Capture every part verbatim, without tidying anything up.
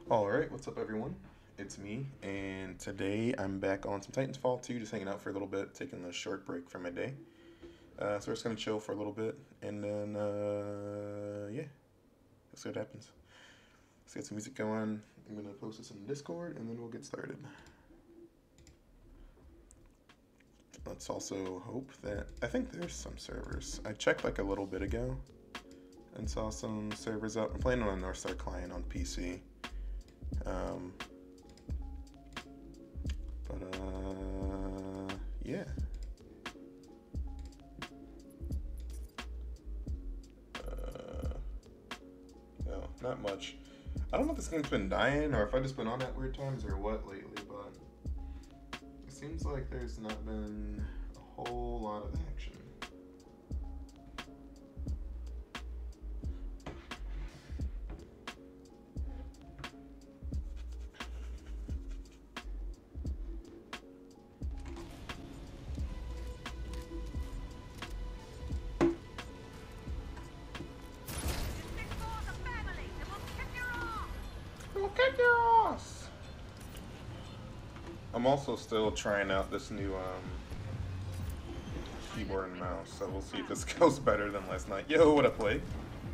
Alright, what's up everyone? It's me, and today I'm back on some Titanfall two, just hanging out for a little bit, taking a short break from my day. Uh, so we're just gonna chill for a little bit, and then, uh, yeah, let's see what happens. Let's get some music going. I'm gonna post this in Discord, and then we'll get started. Let's also hope that, I think there's some servers. I checked like a little bit ago, and saw some servers up. I'm playing on a Northstar Client on P C. Um, but, uh, yeah. Uh, no, not much. I don't know if this game's been dying or if I've just been on at weird times or what lately, but it seems like there's not been a whole lot of action. Kick your ass! I'm also still trying out this new um, keyboard and mouse, so we'll see if this goes better than last night. Yo, what up, Plague?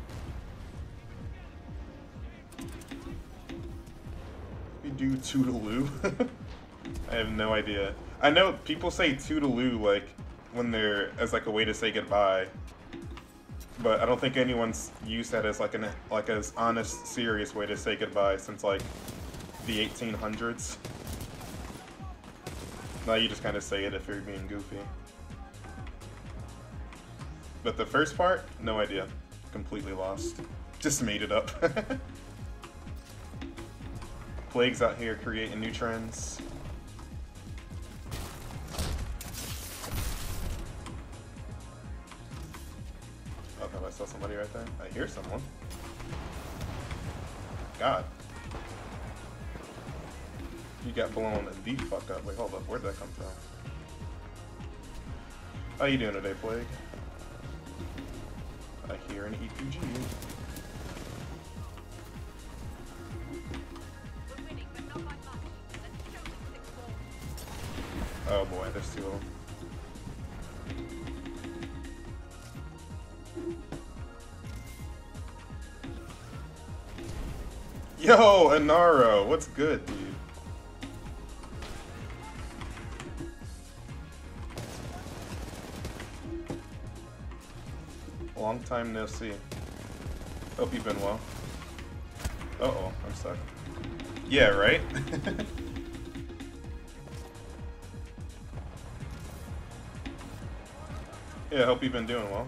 We do toodaloo. I have no idea. I know people say toodaloo like when they're as like a way to say goodbye, but I don't think anyone's used that as like an like as honest, serious way to say goodbye since like the eighteen hundreds. Now you just kind of say it if you're being goofy. But the first part, no idea. Completely lost. Just made it up. Plague's out here creating new trends. Oh, I saw somebody right there. I hear someone. God. You got blown the fuck up. Wait, hold up. Where'd that come from? How you doing today, Plague? I hear an E P G. Oh boy, there's two of them. Yo, Anaro, what's good, dude? Long time no see. Hope you've been well. Uh-oh, I'm stuck. Yeah, right? Yeah, hope you've been doing well.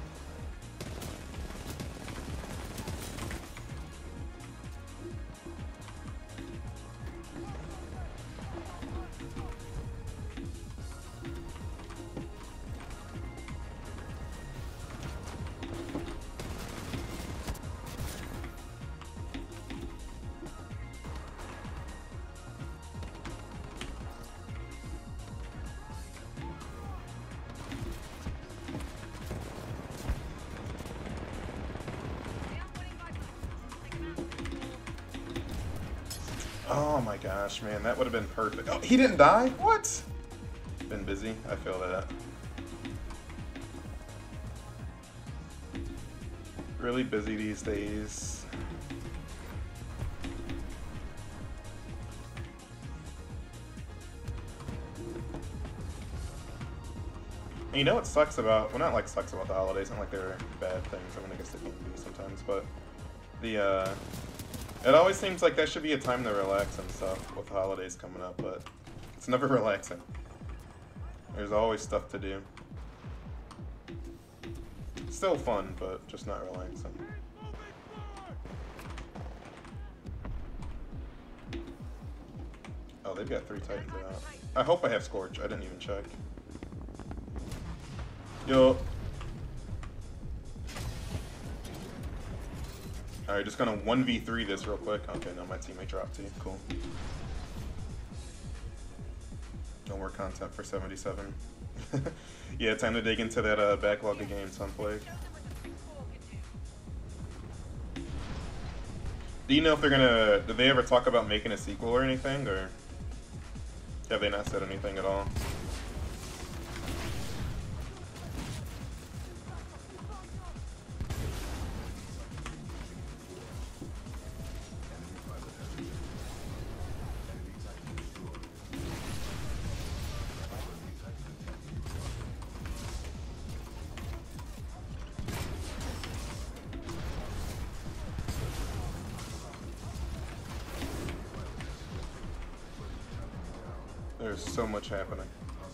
Oh my gosh, man, that would have been perfect. Oh, he didn't die? What? Been busy, I feel that. Really busy these days. And you know what sucks about, well not like sucks about the holidays, not like they're bad things, I mean I guess they can be sometimes, but the, uh, it always seems like that should be a time to relax and stuff with the holidays coming up, but it's never relaxing. There's always stuff to do. Still fun, but just not relaxing. Oh, they've got three Titans out. I hope I have Scorch. I didn't even check. Yo. Alright, just gonna one v three this real quick. Okay, now my teammate dropped too. Cool. No more content for seventy-seven. Yeah, time to dig into that uh, backlog of games on Plague. Do you know if they're gonna? Did they ever talk about making a sequel or anything, or have they not said anything at all? There's so much happening.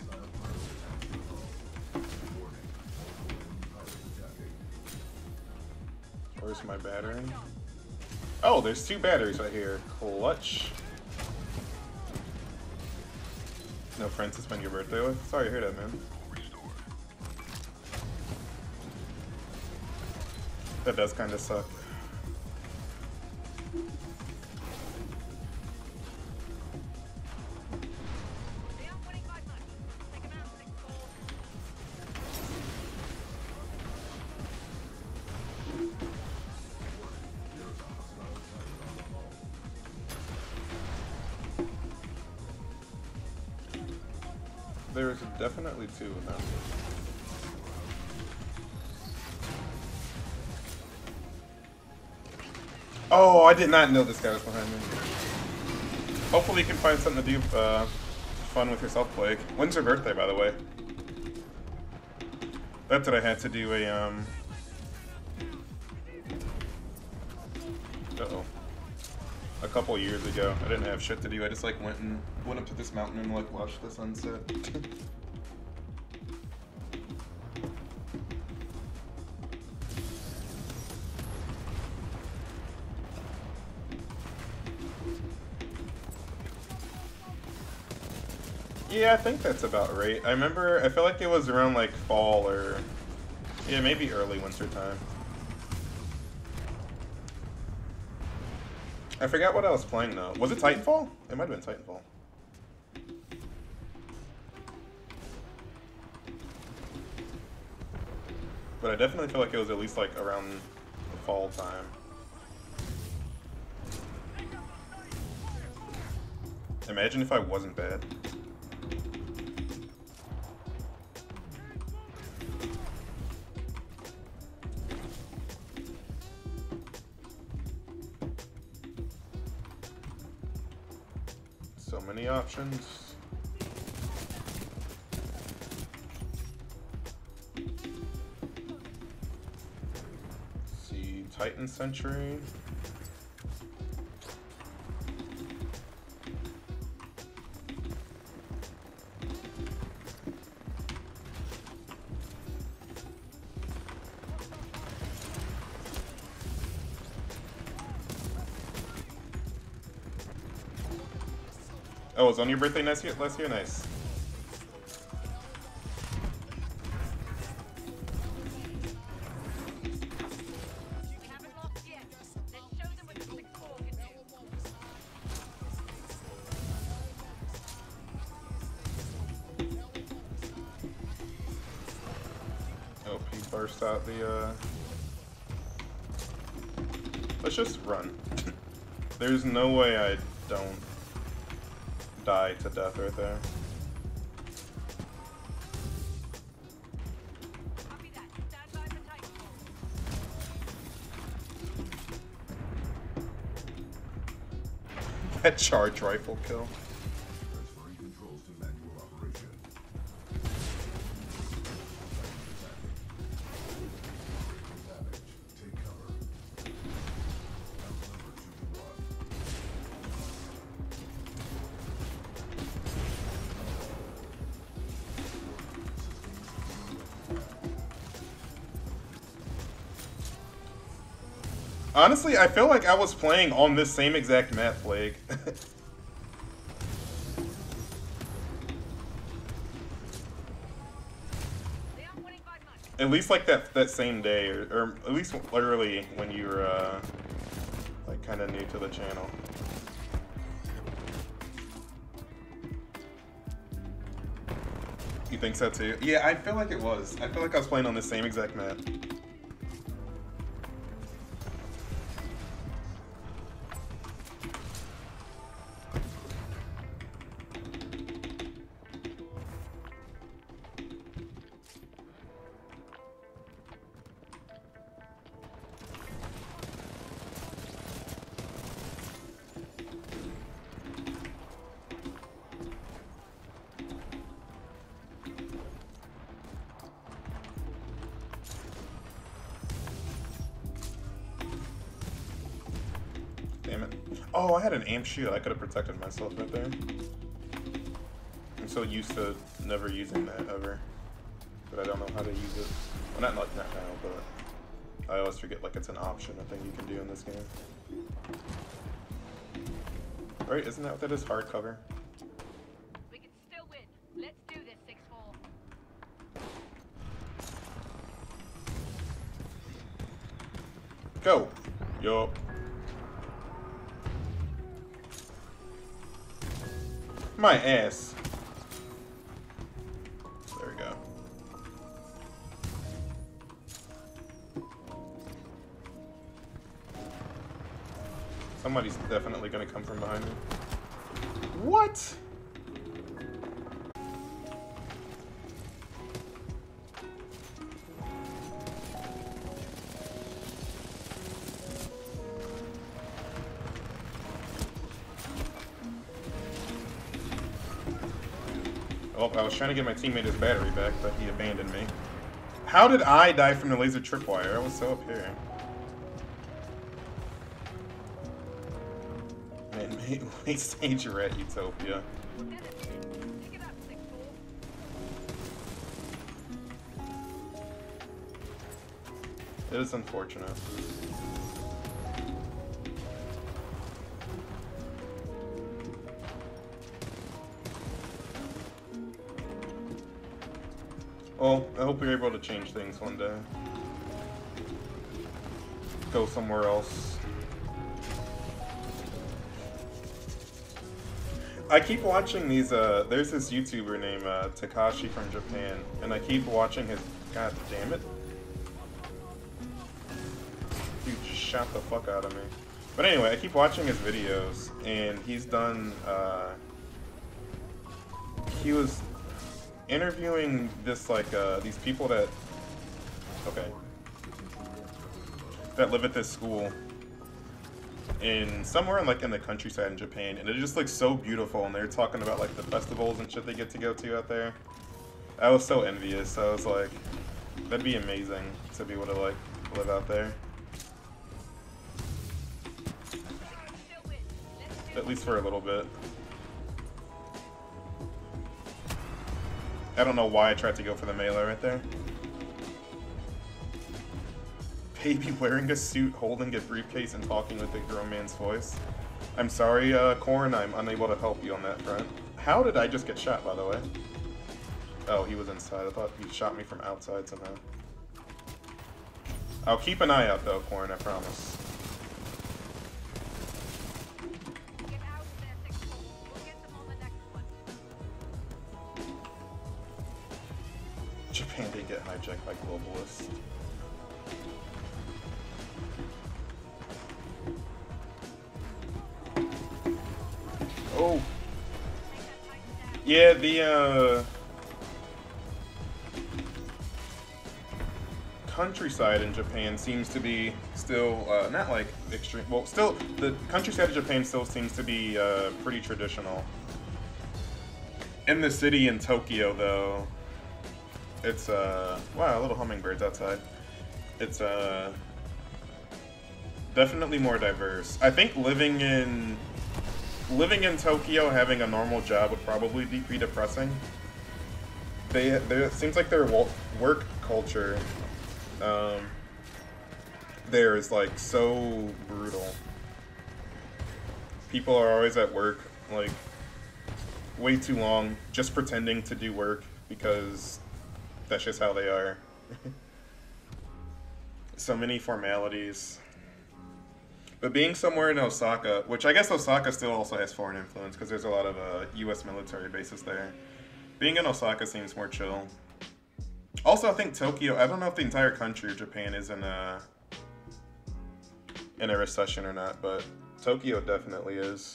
Where's my battery? Oh, there's two batteries right here. Clutch. No friends to spend your birthday with? Sorry to hear that, man. That does kind of suck. There's definitely two of them. Oh, I did not know this guy was behind me. Hopefully you can find something to do uh, fun with yourself, Plague. When's your birthday, by the way? That's what I had to do a, um... Uh-oh. A couple years ago. I didn't have shit to do. I just, like, went and went up to this mountain and, like, watched the sunset. Yeah, I think that's about right. I remember, I feel like it was around like fall or, yeah, maybe early winter time. I forgot what I was playing though. Was it Titanfall? It might have been Titanfall. But I definitely feel like it was at least like around the fall time. Imagine if I wasn't bad. So many options. Let's see, Titan Century. Oh, it was on your birthday last year? Last year? Nice. Oh, he burst out the, uh... Let's just run. There's no way I don't die to death right there. That charge rifle kill. Honestly, I feel like I was playing on this same exact map, Plague. At least like that that same day, or, or at least literally when you were uh, like kind of new to the channel. You think so too? Yeah, I feel like it was. I feel like I was playing on the same exact map. Oh, I had an amp shield. I could have protected myself right there. I'm so used to never using that ever, but I don't know how to use it. Well, not like not now, but I always forget like it's an option, a thing you can do in this game. Right? Isn't that what that is? Hardcover. We can still win. Let's do this, six four. Go. Yo. My ass. There we go. Somebody's definitely gonna come from behind me. What? Oh, I was trying to get my teammate his battery back, but he abandoned me. How did I die from the laser tripwire? I was so up here. Man, late stage you're at Utopia. It is unfortunate. Well, I hope you're able to change things one day. Go somewhere else. I keep watching these, uh, there's this YouTuber named uh, Takashi from Japan, and I keep watching his, god damn it. Dude just shot the fuck out of me. But anyway, I keep watching his videos, and he's done, uh, he was interviewing this, like, uh, these people that, okay, that live at this school in somewhere in, like, in the countryside in Japan, and it just looks so beautiful, and they're talking about, like, the festivals and shit they get to go to out there. I was so envious. I was like, that'd be amazing to be able to, like, live out there. At least for a little bit. I don't know why I tried to go for the melee right there. Baby wearing a suit, holding a briefcase, and talking with a grown man's voice. I'm sorry, uh, Corn, I'm unable to help you on that front. How did I just get shot, by the way? Oh, he was inside. I thought he shot me from outside somehow. I'll keep an eye out, though, Corn, I promise. Japan did get hijacked by globalists. Oh. Yeah, the uh countryside in Japan seems to be still uh not like extreme, well, still the countryside of Japan still seems to be uh pretty traditional. In the city in Tokyo, though, it's uh wow, little hummingbirds outside. It's uh definitely more diverse. I think living in living in Tokyo, having a normal job would probably be, be depressing. They there it seems like their work culture um there is like so brutal. People are always at work like way too long, just pretending to do work because that's just how they are. So many formalities. But being somewhere in Osaka, which I guess Osaka still also has foreign influence because there's a lot of uh, U S military bases there. Being in Osaka seems more chill. Also, I think Tokyo, I don't know if the entire country of Japan is in a, in a recession or not, but Tokyo definitely is.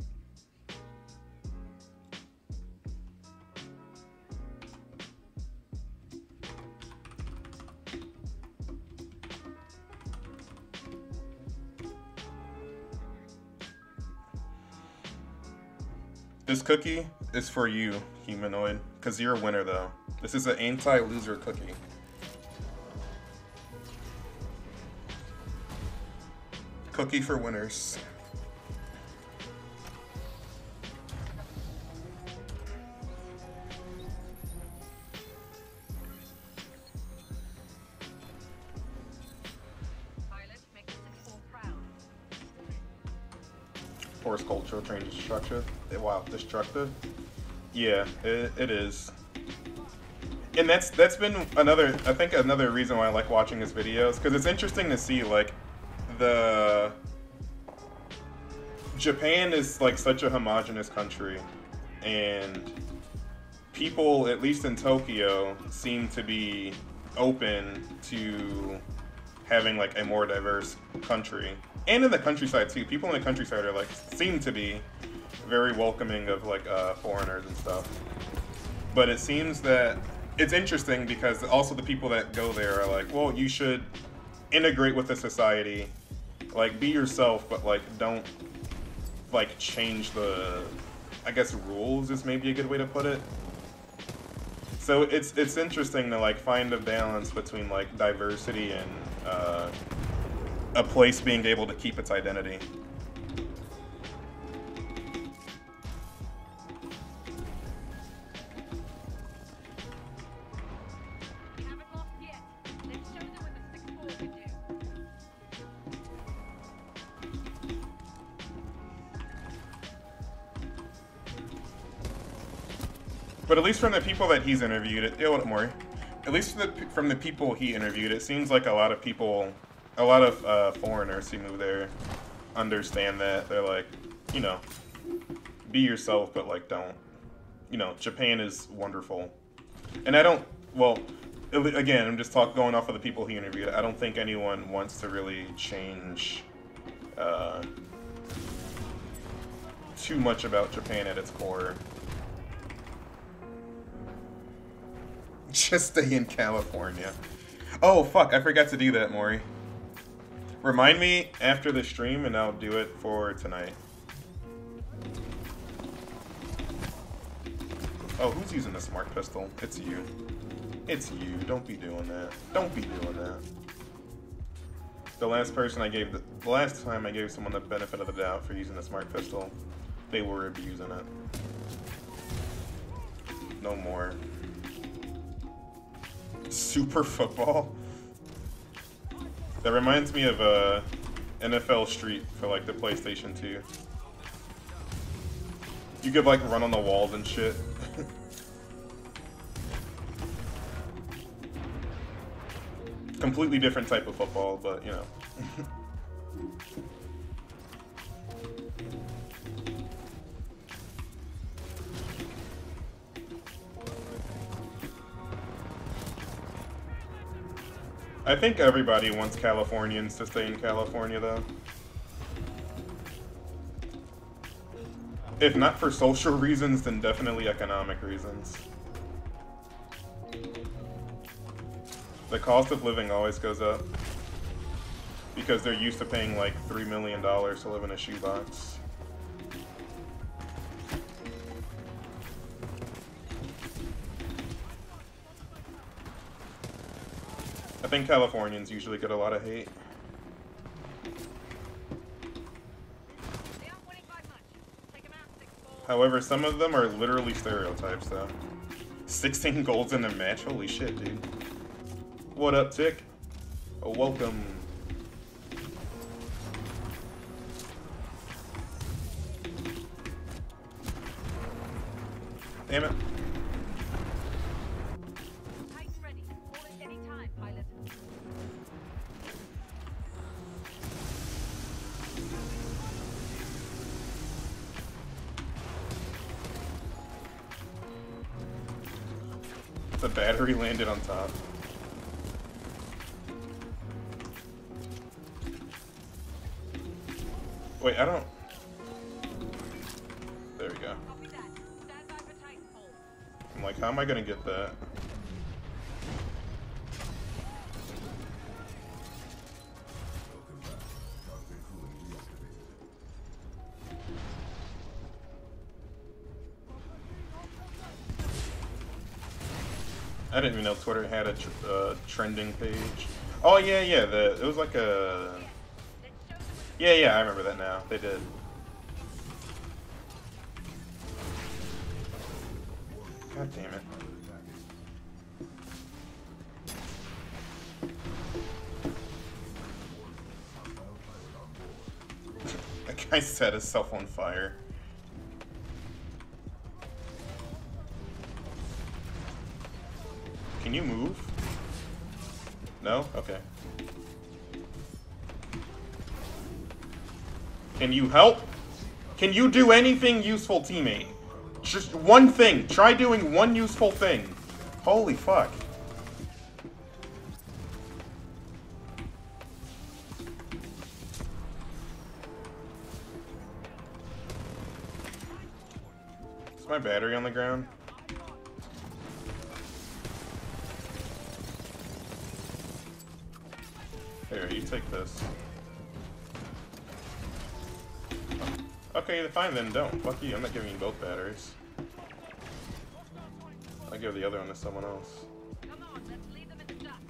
This cookie is for you, humanoid, because you're a winner, though. This is an anti-loser cookie. Cookie for winners. Force cultural change destructive. Wow, destructive. Yeah, it, it is. And that's that's been another, I think another reason why I like watching his videos, because it's interesting to see like the Japan is like such a homogenous country, and people, at least in Tokyo, seem to be open to having like a more diverse country. And in the countryside too. People in the countryside are like, seem to be very welcoming of like uh, foreigners and stuff. But it seems that it's interesting because also the people that go there are like, well, you should integrate with the society, like be yourself, but like don't like change the, I guess, rules is maybe a good way to put it. So it's it's interesting to like find a balance between like diversity and uh, a place being able to keep its identity. Haven't lost yet. Let's show them what the six four can do. But at least from the people that he's interviewed, it, oh, more. At least from the, from the people he interviewed, it seems like a lot of people, a lot of uh, foreigners who move there understand that. They're like, you know, be yourself, but like don't, you know, Japan is wonderful. And I don't, well, again, I'm just talk, going off of the people he interviewed. I don't think anyone wants to really change uh, too much about Japan at its core. Just stay in California. Oh, fuck, I forgot to do that, Maury. Remind me after the stream and I'll do it for tonight. Oh, who's using the smart pistol? It's you. It's you. Don't be doing that. Don't be doing that. The last person I gave, the, the last time I gave someone the benefit of the doubt for using the smart pistol, they were abusing it. No more. Super football? That reminds me of uh, N F L Street for like the PlayStation two. You could like run on the walls and shit. Completely different type of football, but you know. I think everybody wants Californians to stay in California, though. If not for social reasons, then definitely economic reasons. The cost of living always goes up because they're used to paying like three million dollars to live in a shoebox. I think Californians usually get a lot of hate. However, some of them are literally stereotypes, though. sixteen goals in a match? Holy shit, dude. What up, Tick? Oh, welcome. Damn it. The battery landed on top. Wait, I don't... There we go. I'm like, how am I gonna get that? I didn't even know Twitter had a tr uh, trending page. Oh yeah, yeah. The it was like a. Yeah, yeah. I remember that now. They did. God damn it. I set himself on fire. Can you move? No? Okay. Can you help? Can you do anything useful, teammate? Just one thing. Try doing one useful thing. Holy fuck. Is my battery on the ground? Here, you take this. Okay, fine then, don't. Fuck you, I'm not giving you both batteries. I'll give the other one to someone else. Come on, let's leave them in the dust.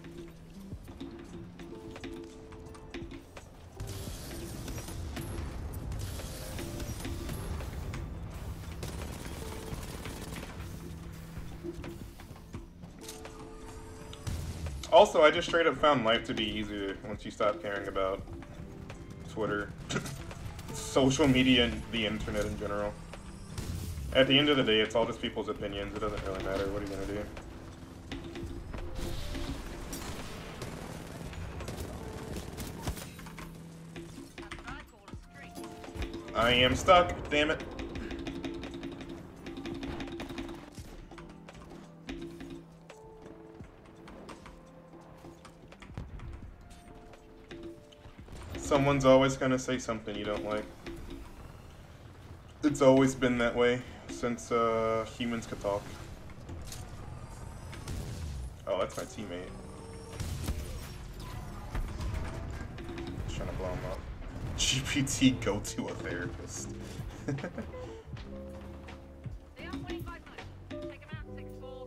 Also, I just straight up found life to be easier once you stop caring about Twitter, social media, and the internet in general. At the end of the day, it's all just people's opinions. It doesn't really matter. What are you gonna do? I am stuck. Damn it. Someone's always gonna say something you don't like. It's always been that way since uh, humans could talk. Oh, that's my teammate. Just trying to blow him up. G P T, go to a therapist. They are twenty-five minutes. Take them out, six four.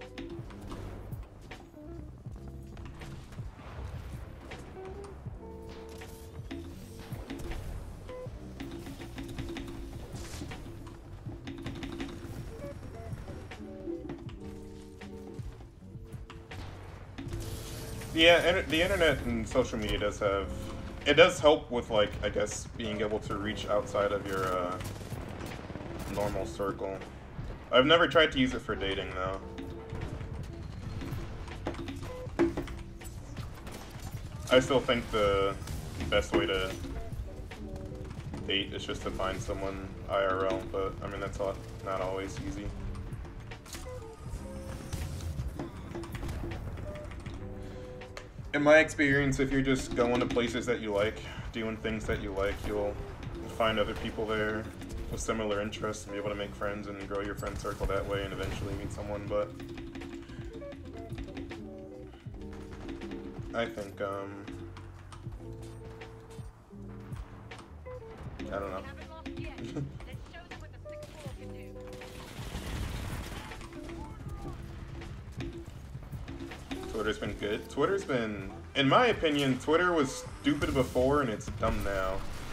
Yeah, inter the internet and social media does have, it does help with, like, I guess, being able to reach outside of your uh, normal circle. I've never tried to use it for dating, though. I still think the best way to date is just to find someone I R L, but, I mean, that's not always easy. In my experience, if you're just going to places that you like, doing things that you like, you'll find other people there with similar interests and be able to make friends and grow your friend circle that way and eventually meet someone, but I think, um, I don't know. Twitter's been good. Twitter's been, in my opinion, Twitter was stupid before and it's dumb now.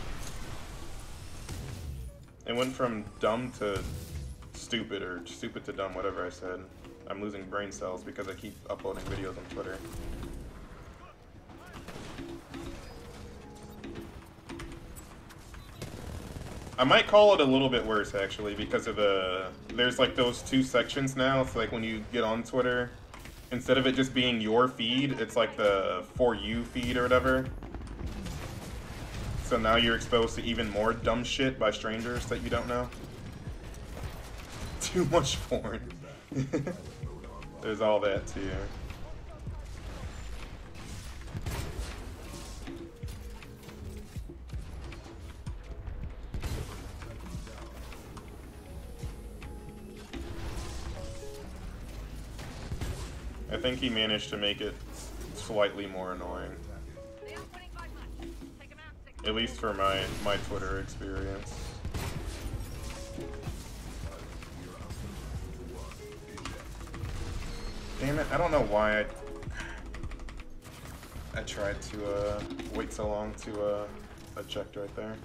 It went from dumb to stupid, or stupid to dumb, whatever I said. I'm losing brain cells because I keep uploading videos on Twitter. I might call it a little bit worse, actually, because of the, there's like those two sections now. It's like when you get on Twitter, instead of it just being your feed, it's like the For You feed or whatever. So now you're exposed to even more dumb shit by strangers that you don't know. Too much porn. There's all that too. I think he managed to make it slightly more annoying. At least for my, my Twitter experience. Damn it, I don't know why I I tried to uh, wait so long to uh, eject right there.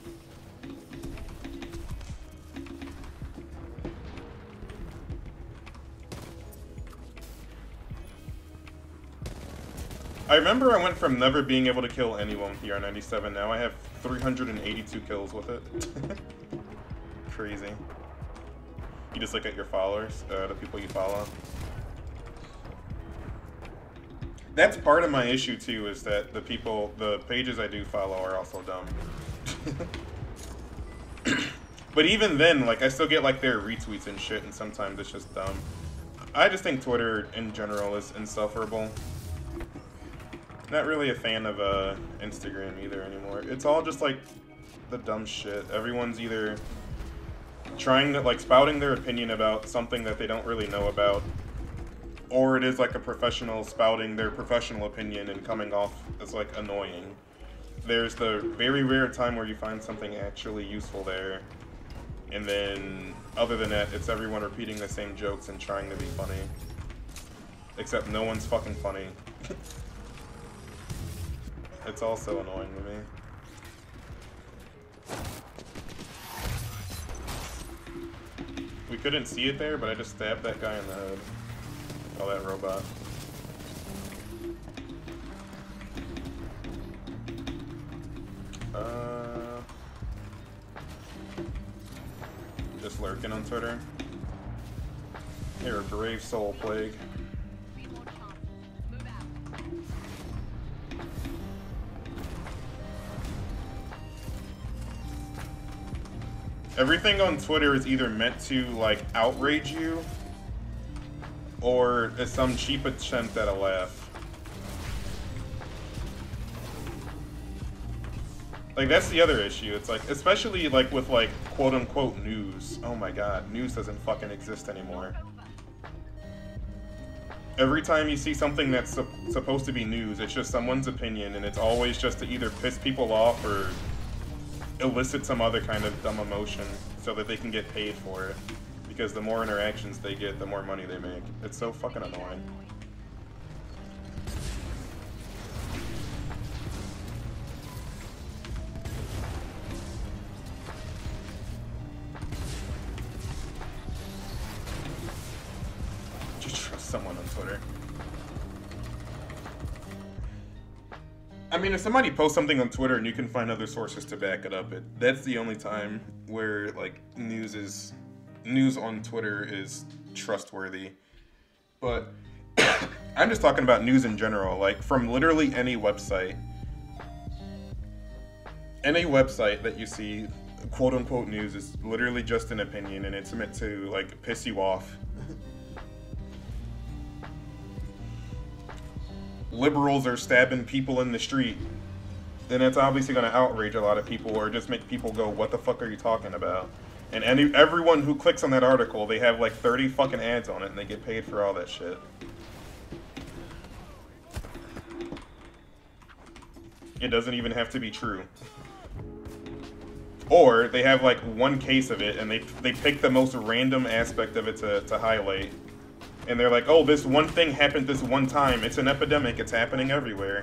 I remember I went from never being able to kill anyone with the R ninety-seven. Now I have three hundred eighty-two kills with it. Crazy. You just look at your followers, uh, the people you follow. That's part of my issue too, is that the people, the pages I do follow are also dumb. But even then, like, I still get like their retweets and shit, and sometimes it's just dumb. I just think Twitter in general is insufferable. Not really a fan of uh, Instagram either anymore. It's all just like the dumb shit. Everyone's either trying to, like, spouting their opinion about something that they don't really know about, or it is like a professional spouting their professional opinion and coming off as like annoying. There's the very rare time where you find something actually useful there, and then other than that, it's everyone repeating the same jokes and trying to be funny. Except no one's fucking funny. It's also annoying to me. We couldn't see it there, but I just stabbed that guy in the head. Oh, that robot. Uh, just lurking on Twitter. You're a brave soul, Plague. Everything on Twitter is either meant to, like, outrage you, or is some cheap attempt at a laugh. Like, that's the other issue. It's like, especially, like, with, like, quote-unquote news. Oh my god, news doesn't fucking exist anymore. Every time you see something that's su supposed to be news, it's just someone's opinion, and it's always just to either piss people off or elicit some other kind of dumb emotion so that they can get paid for it. Because the more interactions they get, the more money they make. It's so fucking annoying. Just trust someone on Twitter. I mean, if somebody posts something on Twitter and you can find other sources to back it up, it that's the only time where, like, news is news on Twitter is trustworthy. But I'm just talking about news in general, like from literally any website. Any website that you see, quote unquote news, is literally just an opinion, and it's meant to, like, piss you off. Liberals are stabbing people in the street, then it's obviously going to outrage a lot of people, or just make people go, what the fuck are you talking about? And any everyone who clicks on that article, they have like thirty fucking ads on it, and they get paid for all that shit. It doesn't even have to be true. Or they have like one case of it, and they they pick the most random aspect of it to, to highlight. And they're like, oh, this one thing happened this one time. It's an epidemic. It's happening everywhere.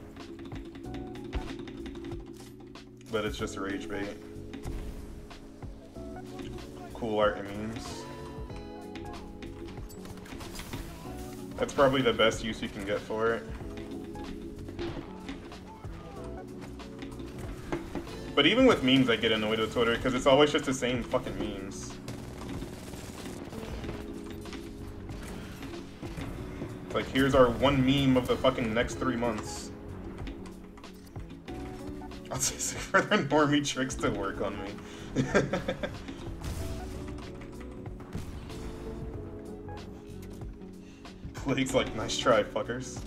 But it's just rage bait. Cool art and memes. That's probably the best use you can get for it. But even with memes, I get annoyed with Twitter because it's always just the same fucking memes. Like, here's our one meme of the fucking next three months. I'll say for their normie tricks to work on me. Plague's like, nice try, fuckers.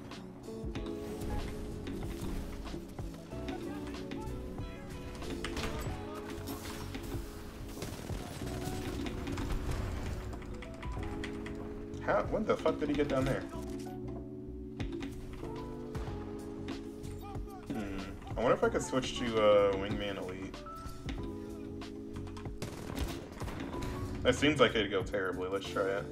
How? When the fuck did he get down there? Hmm. I wonder if I could switch to uh, Wingman Elite. That seems like it'd go terribly. Let's try it.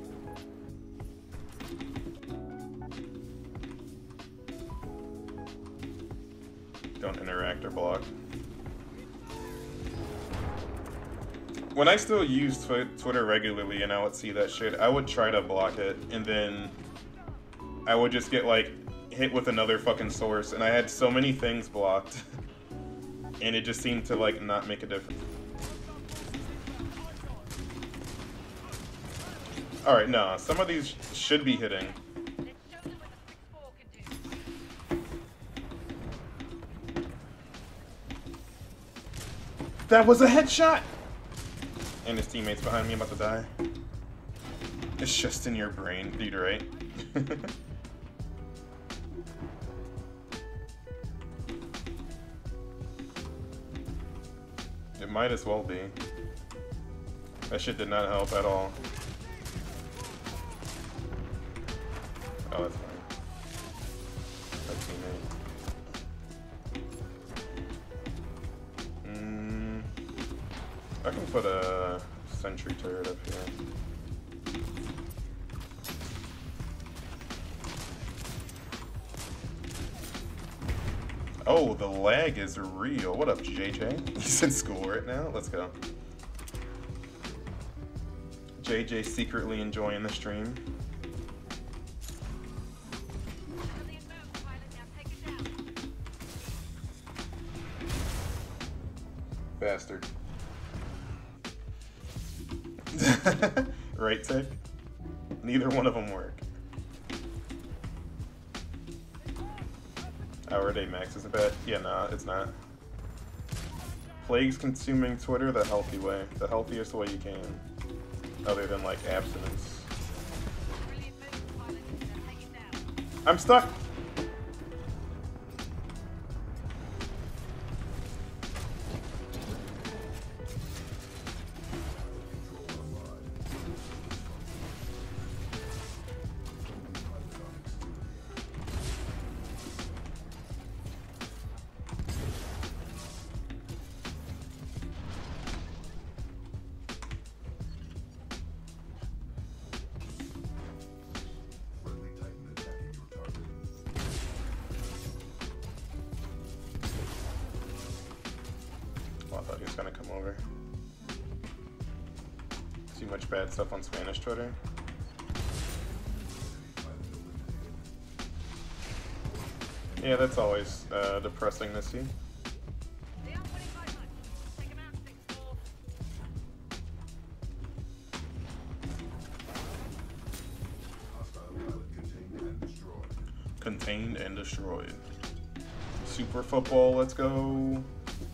Don't interact or block. When I still use tw Twitter regularly and I would see that shit, I would try to block it, and then I would just get like hit with another fucking source, and I had so many things blocked, and it just seemed to like not make a difference. All right, no, some of these should be hitting. That was a headshot! And his teammates behind me about to die. It's just in your brain, dude, right? It might as well be. That shit did not help at all. Oh, that's fine. My teammate. Mm, I can put a sentry turret up here. Oh, the lag is real. What up, J J? He's in school right now. Let's go. J J secretly enjoying the stream. Bastard. Right, Tick? Neither one of them work. Hour day max is a bad. Yeah, nah, it's not. Plague's consuming Twitter the healthy way. The healthiest way you can. Other than, like, abstinence. I'm stuck! Gonna come over. See much bad stuff on Spanish Twitter. Yeah, that's always uh, depressing to see. Contained and destroyed. Super football, let's go.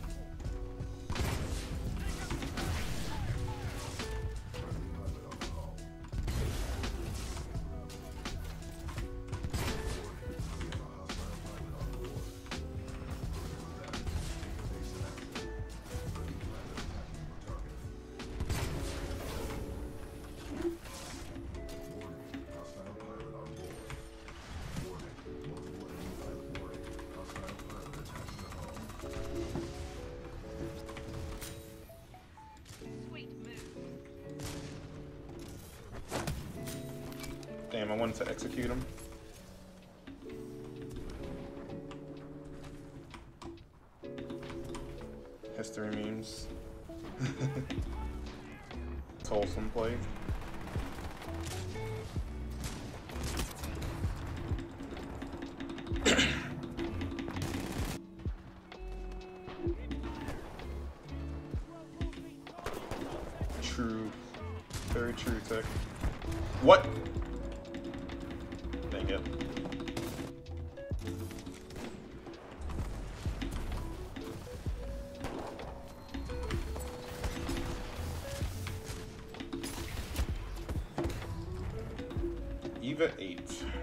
Damn, I wanted to execute him. History memes. It's wholesome play. True. Very true, Tech. What? Dang it. Eva eight.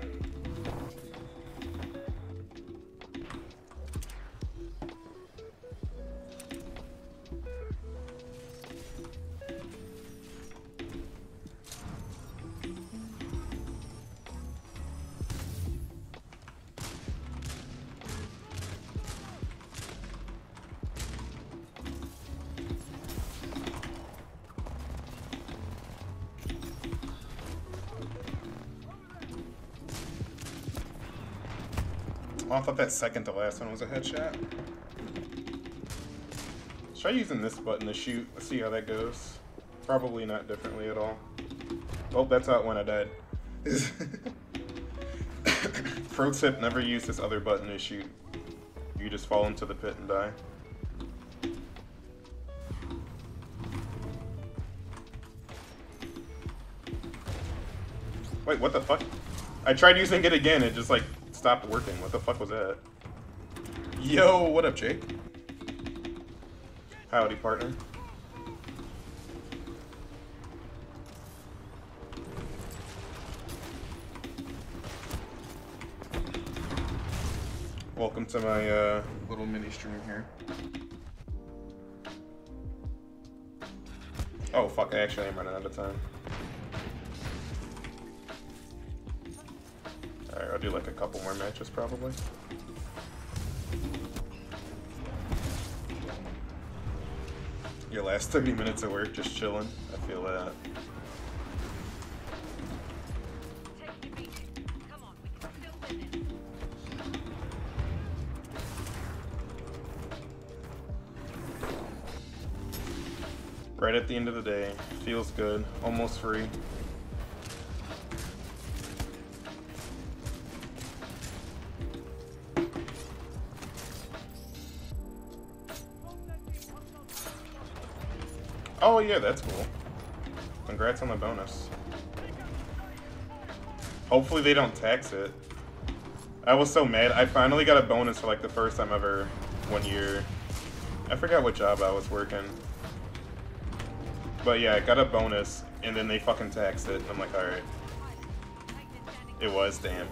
Oh, I thought that second to last one was a headshot. Try using this button to shoot. Let's see how that goes. Probably not differently at all. Oh, that's how it went. I died. Pro tip, never use this other button to shoot. You just fall into the pit and die. Wait, what the fuck? I tried using it again, it just like stopped working. What the fuck was that? Yo, what up, Jake? Howdy, partner. Welcome to my uh, little mini stream here. Oh fuck, I actually am running out of time. Alright, I'll do like a couple more matches probably. Your last thirty minutes of work just chilling. I feel that. Right at the end of the day, feels good, almost free. Oh yeah, that's cool. Congrats on the bonus. Hopefully they don't tax it. I was so mad. I finally got a bonus for like the first time ever one year. I forgot what job I was working. But yeah, I got a bonus, and then they fucking taxed it, and I'm like, alright. It was, damn.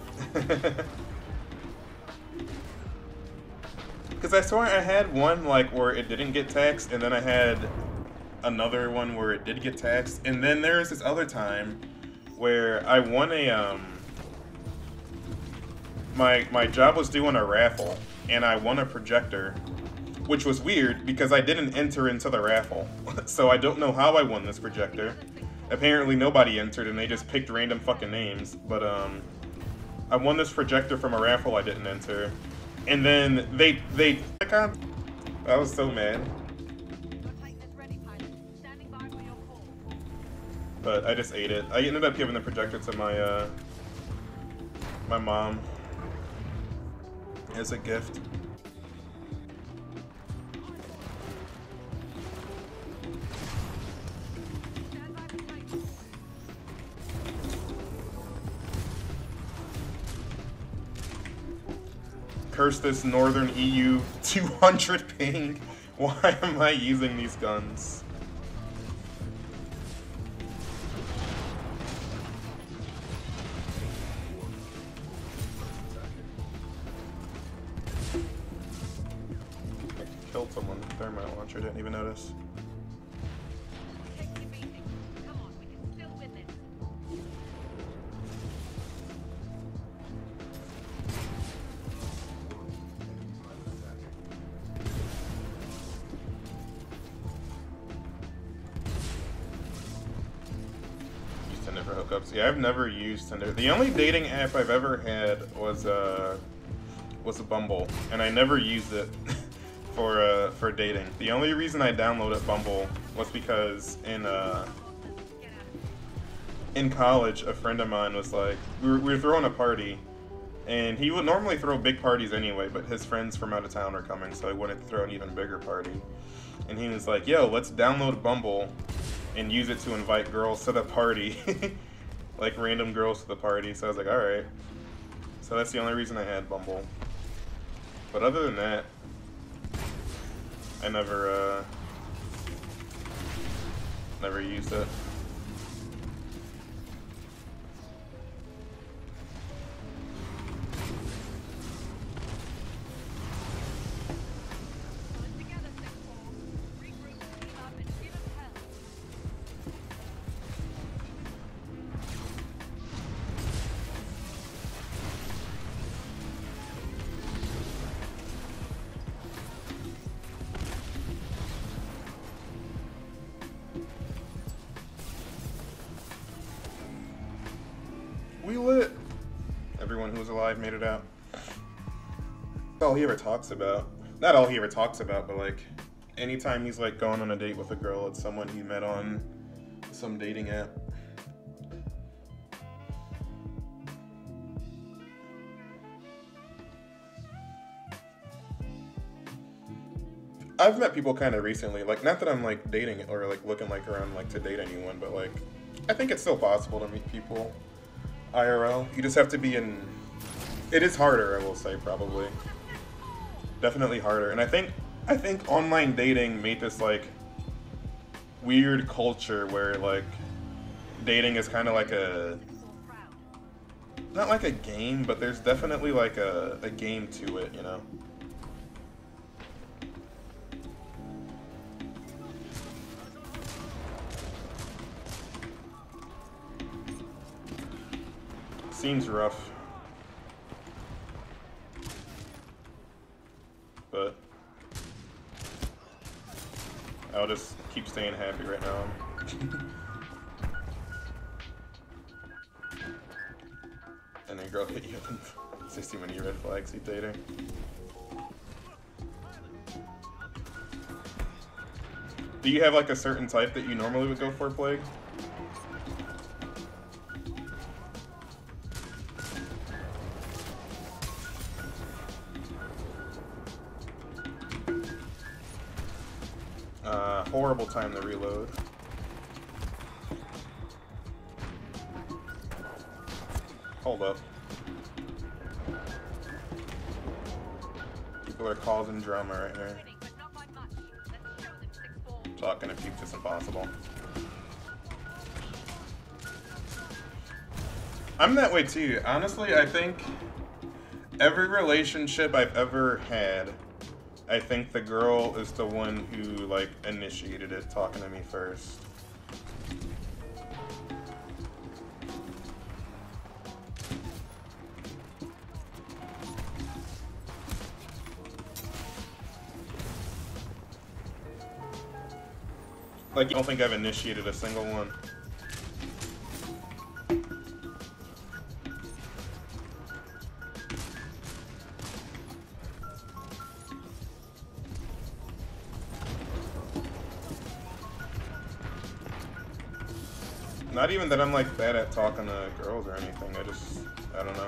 Because I swear I had one, like, where it didn't get taxed, and then I had another one where it did get taxed, and then there's this other time where I won a, um... My, my job was doing a raffle, and I won a projector. Which was weird, because I didn't enter into the raffle. So I don't know how I won this projector. Apparently nobody entered and they just picked random fucking names. But, um... I won this projector from a raffle I didn't enter. And then they... they... I was so mad. But I just ate it. I ended up giving the projector to my, uh... my mom. As a gift. Curse this northern E U two hundred ping. Why am I using these guns? I killed someone. Thermite launcher, didn't even notice. Yeah, I've never used Tinder. The only dating app I've ever had was uh was a Bumble, and I never used it for uh for dating. The only reason I downloaded Bumble was because in uh in college, a friend of mine was like, we were, we were throwing a party, and he would normally throw big parties anyway, but his friends from out of town are coming, so he wanted to throw an even bigger party. And he was like, yo, let's download Bumble and use it to invite girls to the party. Like random girls to the party, so I was like, alright. So that's the only reason I had Bumble. But other than that, I never, uh, never used it. We lit. Everyone who was alive made it out. That's all he ever talks about. Not all he ever talks about, but like, anytime he's like going on a date with a girl, it's someone he met on some dating app. I've met people kind of recently, like, not that I'm like dating or like looking like around like to date anyone, but like, I think it's still possible to meet people I R L. You just have to be in. It is harder, I will say, probably. Definitely harder, and I think I think online dating made this like weird culture where like dating is kind of like a. Not like a game, but there's definitely like a, a game to it, you know? Seems rough. But I'll just keep staying happy right now. And then girl hit you with sixty many red flags, you dating. Do you have like a certain type that you normally would go for, Plague? Uh, horrible time to reload. Hold up. People are causing drama right here. Talking to peep just impossible. I'm that way too. Honestly, I think every relationship I've ever had, I think the girl is the one who like initiated it, talking to me first. Like, I don't think I've initiated a single one. Not even that I'm like bad at talking to girls or anything. I just, I don't know.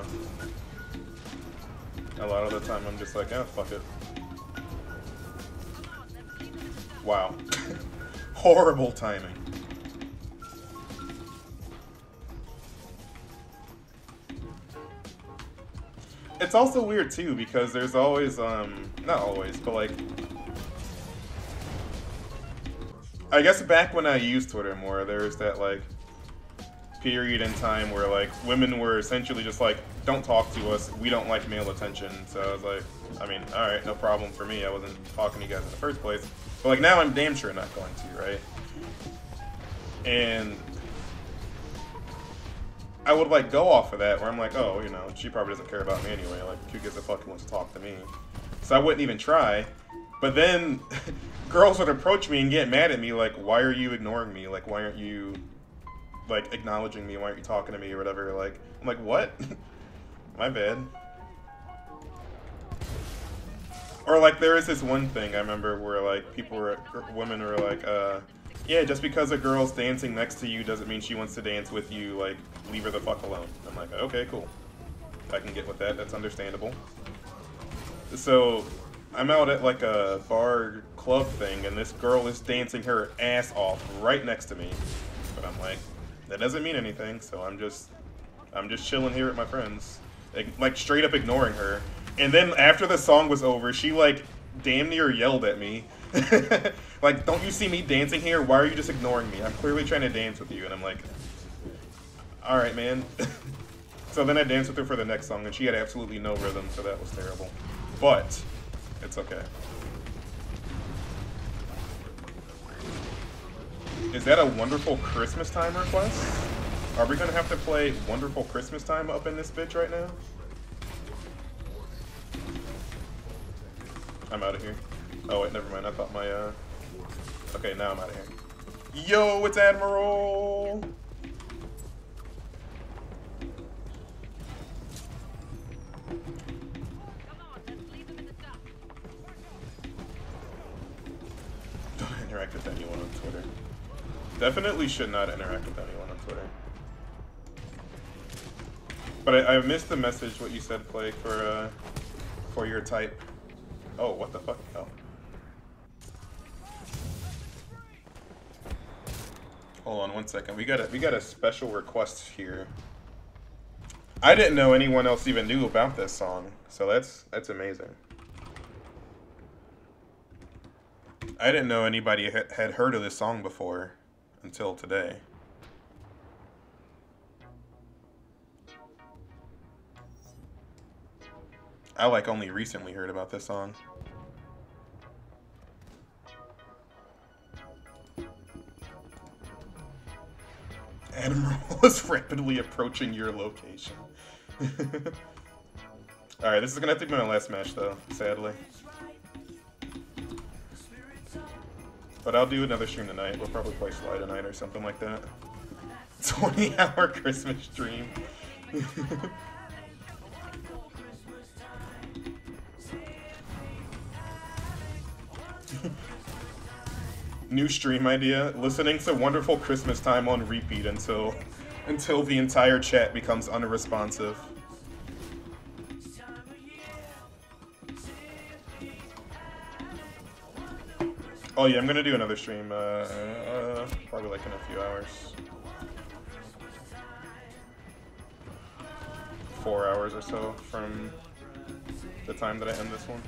A lot of the time I'm just like, oh, fuck it. Wow. Horrible timing. It's also weird too because there's always, um, not always, but like, I guess back when I used Twitter more, there was that like period in time where like women were essentially just like, don't talk to us, we don't like male attention. So I was like, I mean, all right, no problem for me. I wasn't talking to you guys in the first place. But like now I'm damn sure not going to, right? And I would like go off of that where I'm like, oh, you know, she probably doesn't care about me anyway. Like, who gives a fuck who wants to talk to me? So I wouldn't even try. But then girls would approach me and get mad at me like, why are you ignoring me? Like, why aren't you like acknowledging me? Why aren't you talking to me or whatever? Like, I'm like, what? My bad. Or like there is this one thing I remember where like people were, women were like, uh, yeah, just because a girl's dancing next to you doesn't mean she wants to dance with you, like, leave her the fuck alone. I'm like, okay, cool. I can get with that, that's understandable. So, I'm out at like a bar club thing and this girl is dancing her ass off right next to me. But I'm like, that doesn't mean anything, so I'm just, I'm just chilling here with my friends. Like, like straight up ignoring her. And then after the song was over, she like damn near yelled at me. Like, don't you see me dancing here? Why are you just ignoring me? I'm clearly trying to dance with you. And I'm like, all right, man. So then I danced with her for the next song and she had absolutely no rhythm, so that was terrible. But it's okay. Is that a Wonderful Christmas Time request? Are we gonna have to play Wonderful Christmas Time up in this bitch right now? I'm out of here. Oh wait, never mind. I thought my, uh... Okay, now I'm out of here. Yo, it's Admiral! Don't interact with anyone on Twitter. Definitely should not interact with anyone on Twitter. But I, I missed the message, what you said, Plague, for, uh, for your type. Oh, what the fuck? Oh. Hold on one second. We got a we got a special request here. I didn't know anyone else even knew about this song, so that's that's amazing. I didn't know anybody ha had heard of this song before until today. I like only recently heard about this song. Admiral is rapidly approaching your location. Alright, this is gonna have to be my last match though, sadly. But I'll do another stream tonight. We'll probably play Sly tonight or something like that. twenty hour Christmas stream. New stream idea: listening to Wonderful Christmas Time on repeat until until the entire chat becomes unresponsive. Oh yeah, I'm gonna do another stream, uh, uh, probably like in a few hours. Four hours or so from the time that I end this one.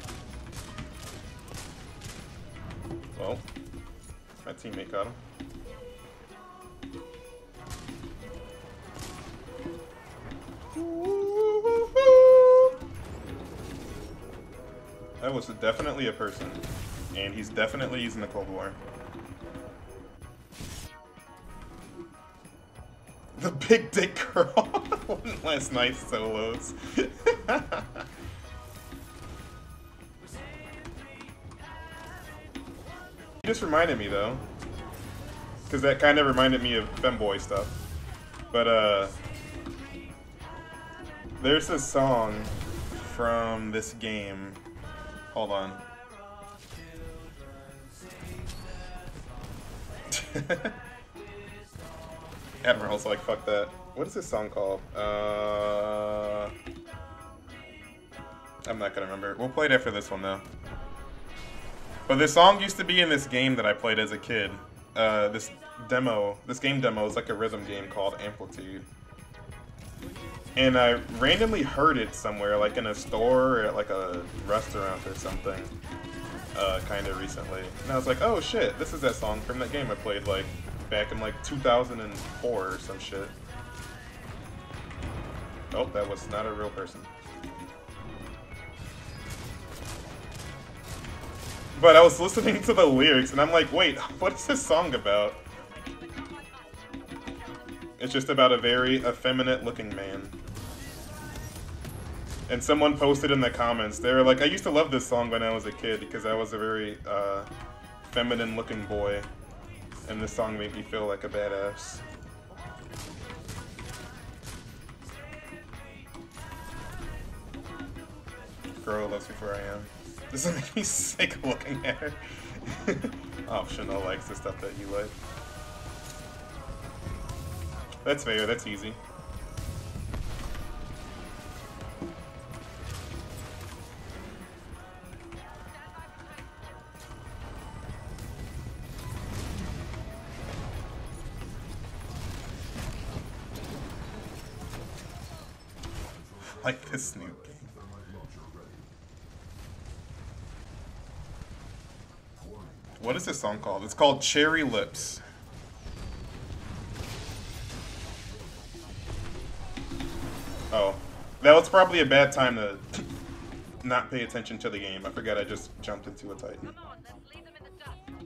Well, my teammate got him. That was definitely a person. And he's definitely using the Cold War. The big dick girl. Last night's solos. You just reminded me though. Because that kind of reminded me of femboy stuff. But uh... there's this song from this game. Hold on. Admiral's like, fuck that. What is this song called? Uh, I'm not gonna remember. We'll play it after this one though. But this song used to be in this game that I played as a kid. Uh, this demo, this game demo is like a rhythm game called Amplitude. And I randomly heard it somewhere, like in a store or at like a restaurant or something. Uh, kind of recently, and I was like, "Oh shit, this is that song from that game I played like back in like two thousand four or some shit." Oh, that was not a real person. But I was listening to the lyrics, and I'm like, "Wait, what is this song about?" It's just about a very effeminate-looking man. And someone posted in the comments, they were like, I used to love this song when I was a kid because I was a very uh, feminine looking boy. And this song made me feel like a badass. Girl loves me for I am. Does it make me sick looking at her? Optional likes the stuff that you like. That's fair, that's easy. Like this new game. What is this song called? It's called Cherry Lips. Oh, that was probably a bad time to not pay attention to the game. I forgot I just jumped into a Titan. Come on, let's leave them in the dust.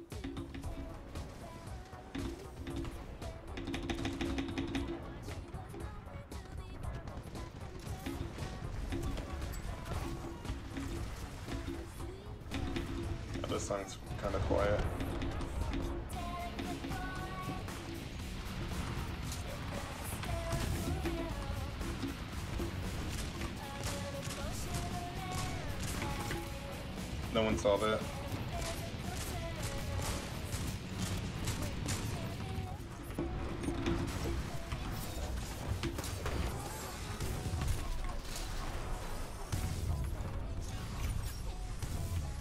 Oh, this song's kind of quiet. No one saw that.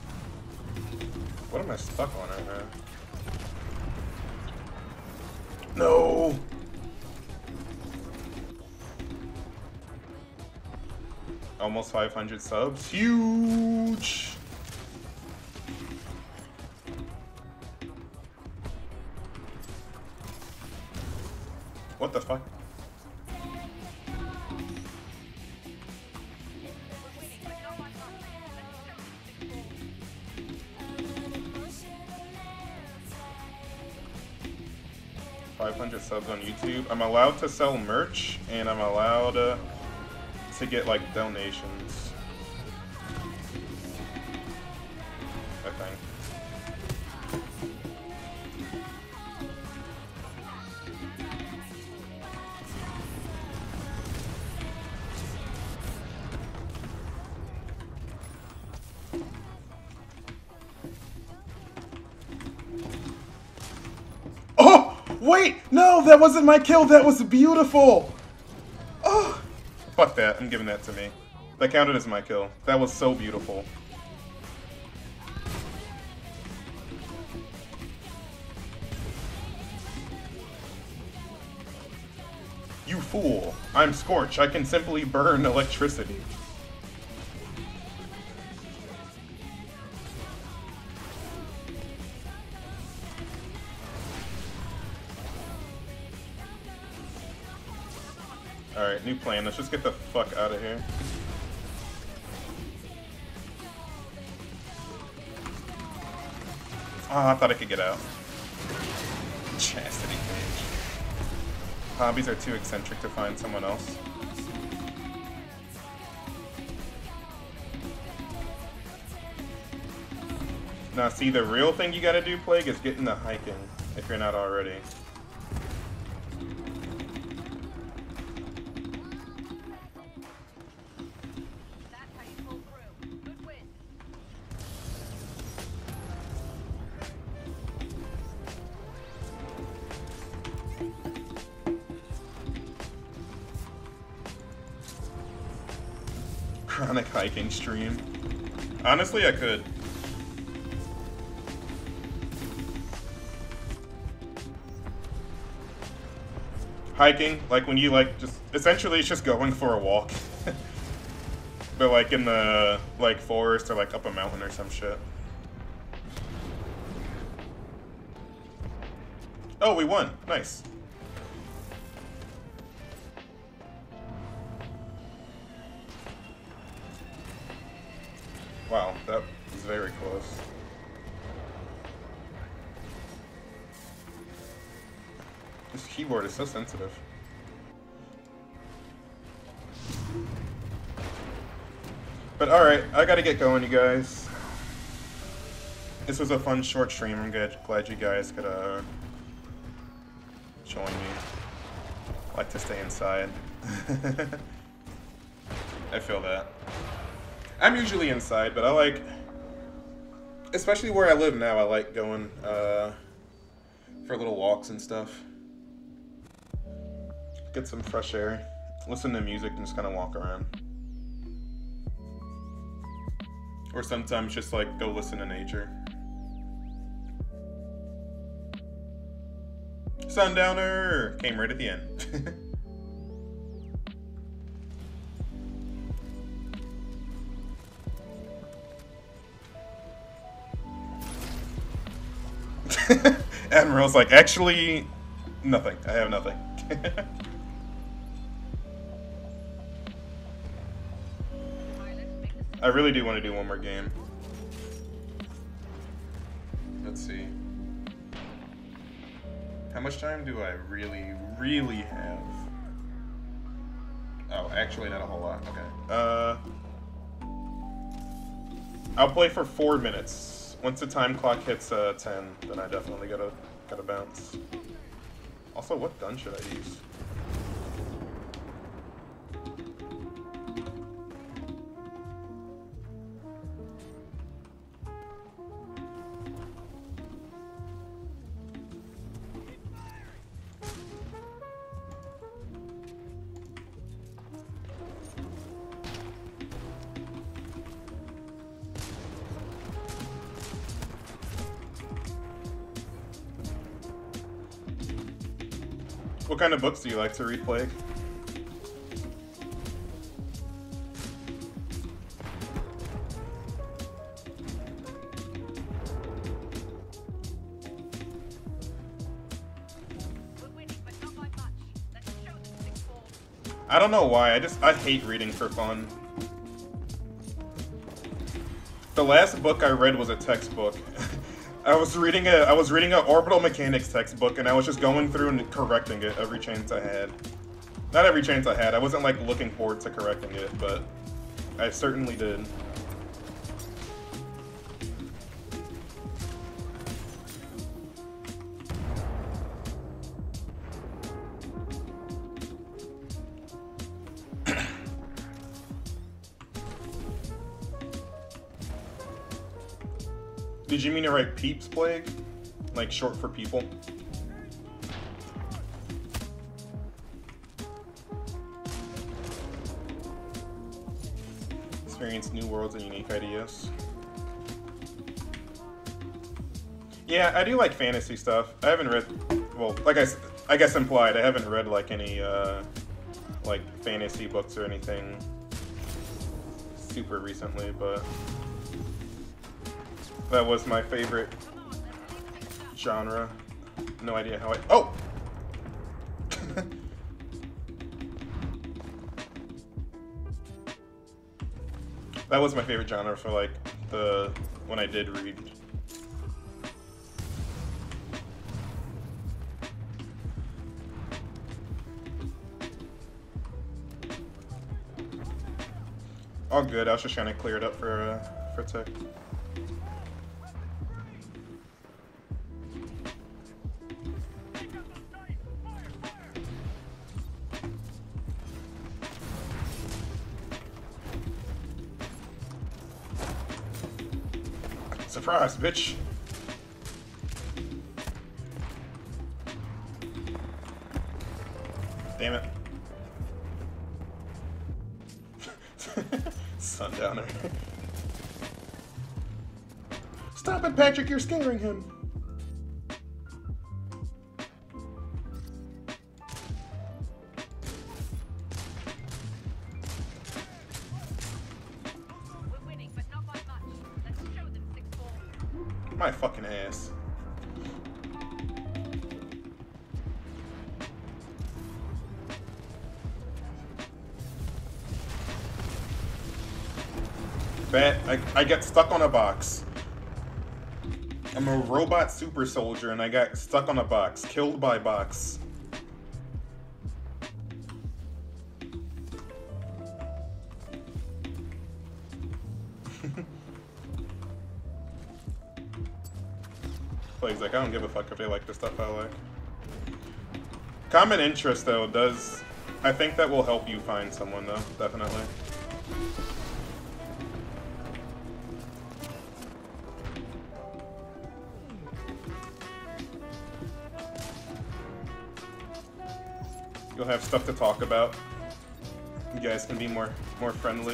What am I stuck on right now? No! Almost five hundred subs. Huge! What the fuck? five hundred subs on YouTube. I'm allowed to sell merch, and I'm allowed uh, to get like donations, I think. Oh! Wait! No, that wasn't my kill! That was beautiful! Oh! Fuck that, I'm giving that to me. That counted as my kill. That was so beautiful. You fool! I'm Scorch. I can simply burn electricity. Alright, new plan. Let's just get the fuck out of here. Oh, I thought I could get out. Chastity cage. Hobbies are too eccentric to find someone else. Now see, the real thing you gotta do, Plague, is get into hiking, if you're not already. Chronic hiking stream. Honestly, I could. Hiking, like when you like just essentially it's just going for a walk. But like in the like forest or like up a mountain or some shit. Oh, we won. Nice. Wow, that was very close. This keyboard is so sensitive. But alright, I gotta get going, you guys. This was a fun short stream. I'm good. Glad you guys could uh, join me. I like to stay inside. I feel that. I'm usually inside, but I like, especially where I live now, I like going uh, for little walks and stuff. Get some fresh air, listen to music, and just kind of walk around. Or sometimes just like go listen to nature. Sundowner came right at the end. Admiral's like, actually, nothing. I have nothing. I really do want to do one more game. Let's see. How much time do I really, really have? Oh, actually not a whole lot. Okay. Uh, I'll play for four minutes. Once the time clock hits uh, ten, then I definitely gotta gotta bounce. Also, what gun should I use? What kind of books do you like to read, Plague? I don't know why, I just, I hate reading for fun. The last book I read was a textbook. I was reading a, I was reading an orbital mechanics textbook, and I was just going through and correcting it every chance I had. Not every chance I had, I wasn't like looking forward to correcting it, but I certainly did. Did you mean to write peeps, Plague? Like short for people? Experience new worlds and unique ideas. Yeah, I do like fantasy stuff. I haven't read, well, like I, I guess implied, I haven't read like any, uh, like fantasy books or anything super recently, but that was my favorite genre. No idea how I... Oh! That was my favorite genre for, like, the... when I did read. All good, I was just trying to clear it up for, uh, for tech. Surprise, bitch. Damn it. Sundowner. Stop it, Patrick, you're scaring him. My fucking ass. Bet I, I get stuck on a box. I'm a robot super soldier and I got stuck on a box, killed by box. Plays like, I don't give a fuck if they like the stuff I like. Common interest, though, does... I think that will help you find someone, though, definitely. You'll have stuff to talk about. You guys can be more, more friendly.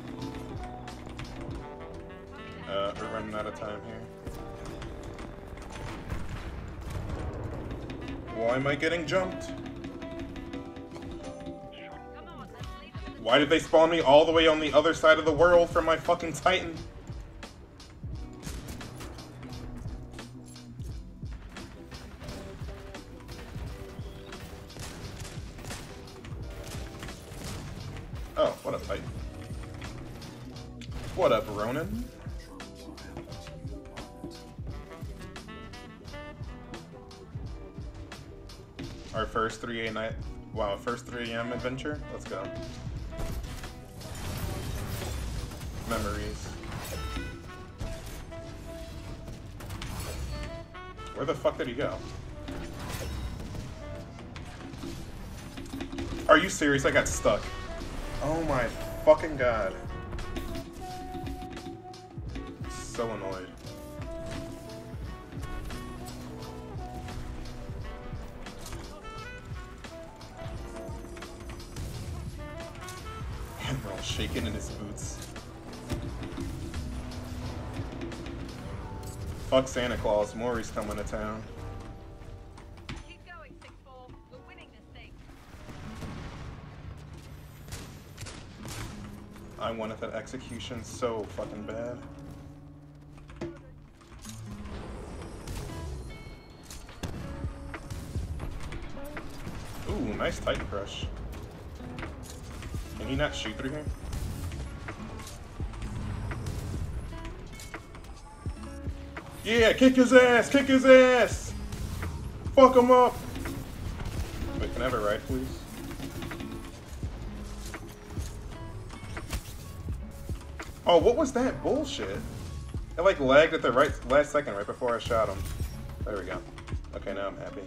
Uh, we're running out of time here. Why am I getting jumped? Why did they spawn me all the way on the other side of the world from my fucking Titan? Oh, what up, Titan? What up, Ronan? Our first three A night, wow, first three A M adventure? Let's go. Memories. Where the fuck did he go? Are you serious? I got stuck. Oh my fucking god. So annoyed. Admiral shaking in his boots. Fuck Santa Claus, Maury's coming to town. Keep going, six four. We're winning this I wanted that execution so fucking bad. Ooh, nice Titan crush. Can he not shoot through here? Yeah, kick his ass! Kick his ass! Fuck him up! Wait, can I have a ride, please? Oh, what was that bullshit? It like lagged at the right last second, right before I shot him. There we go. Okay, now I'm happy.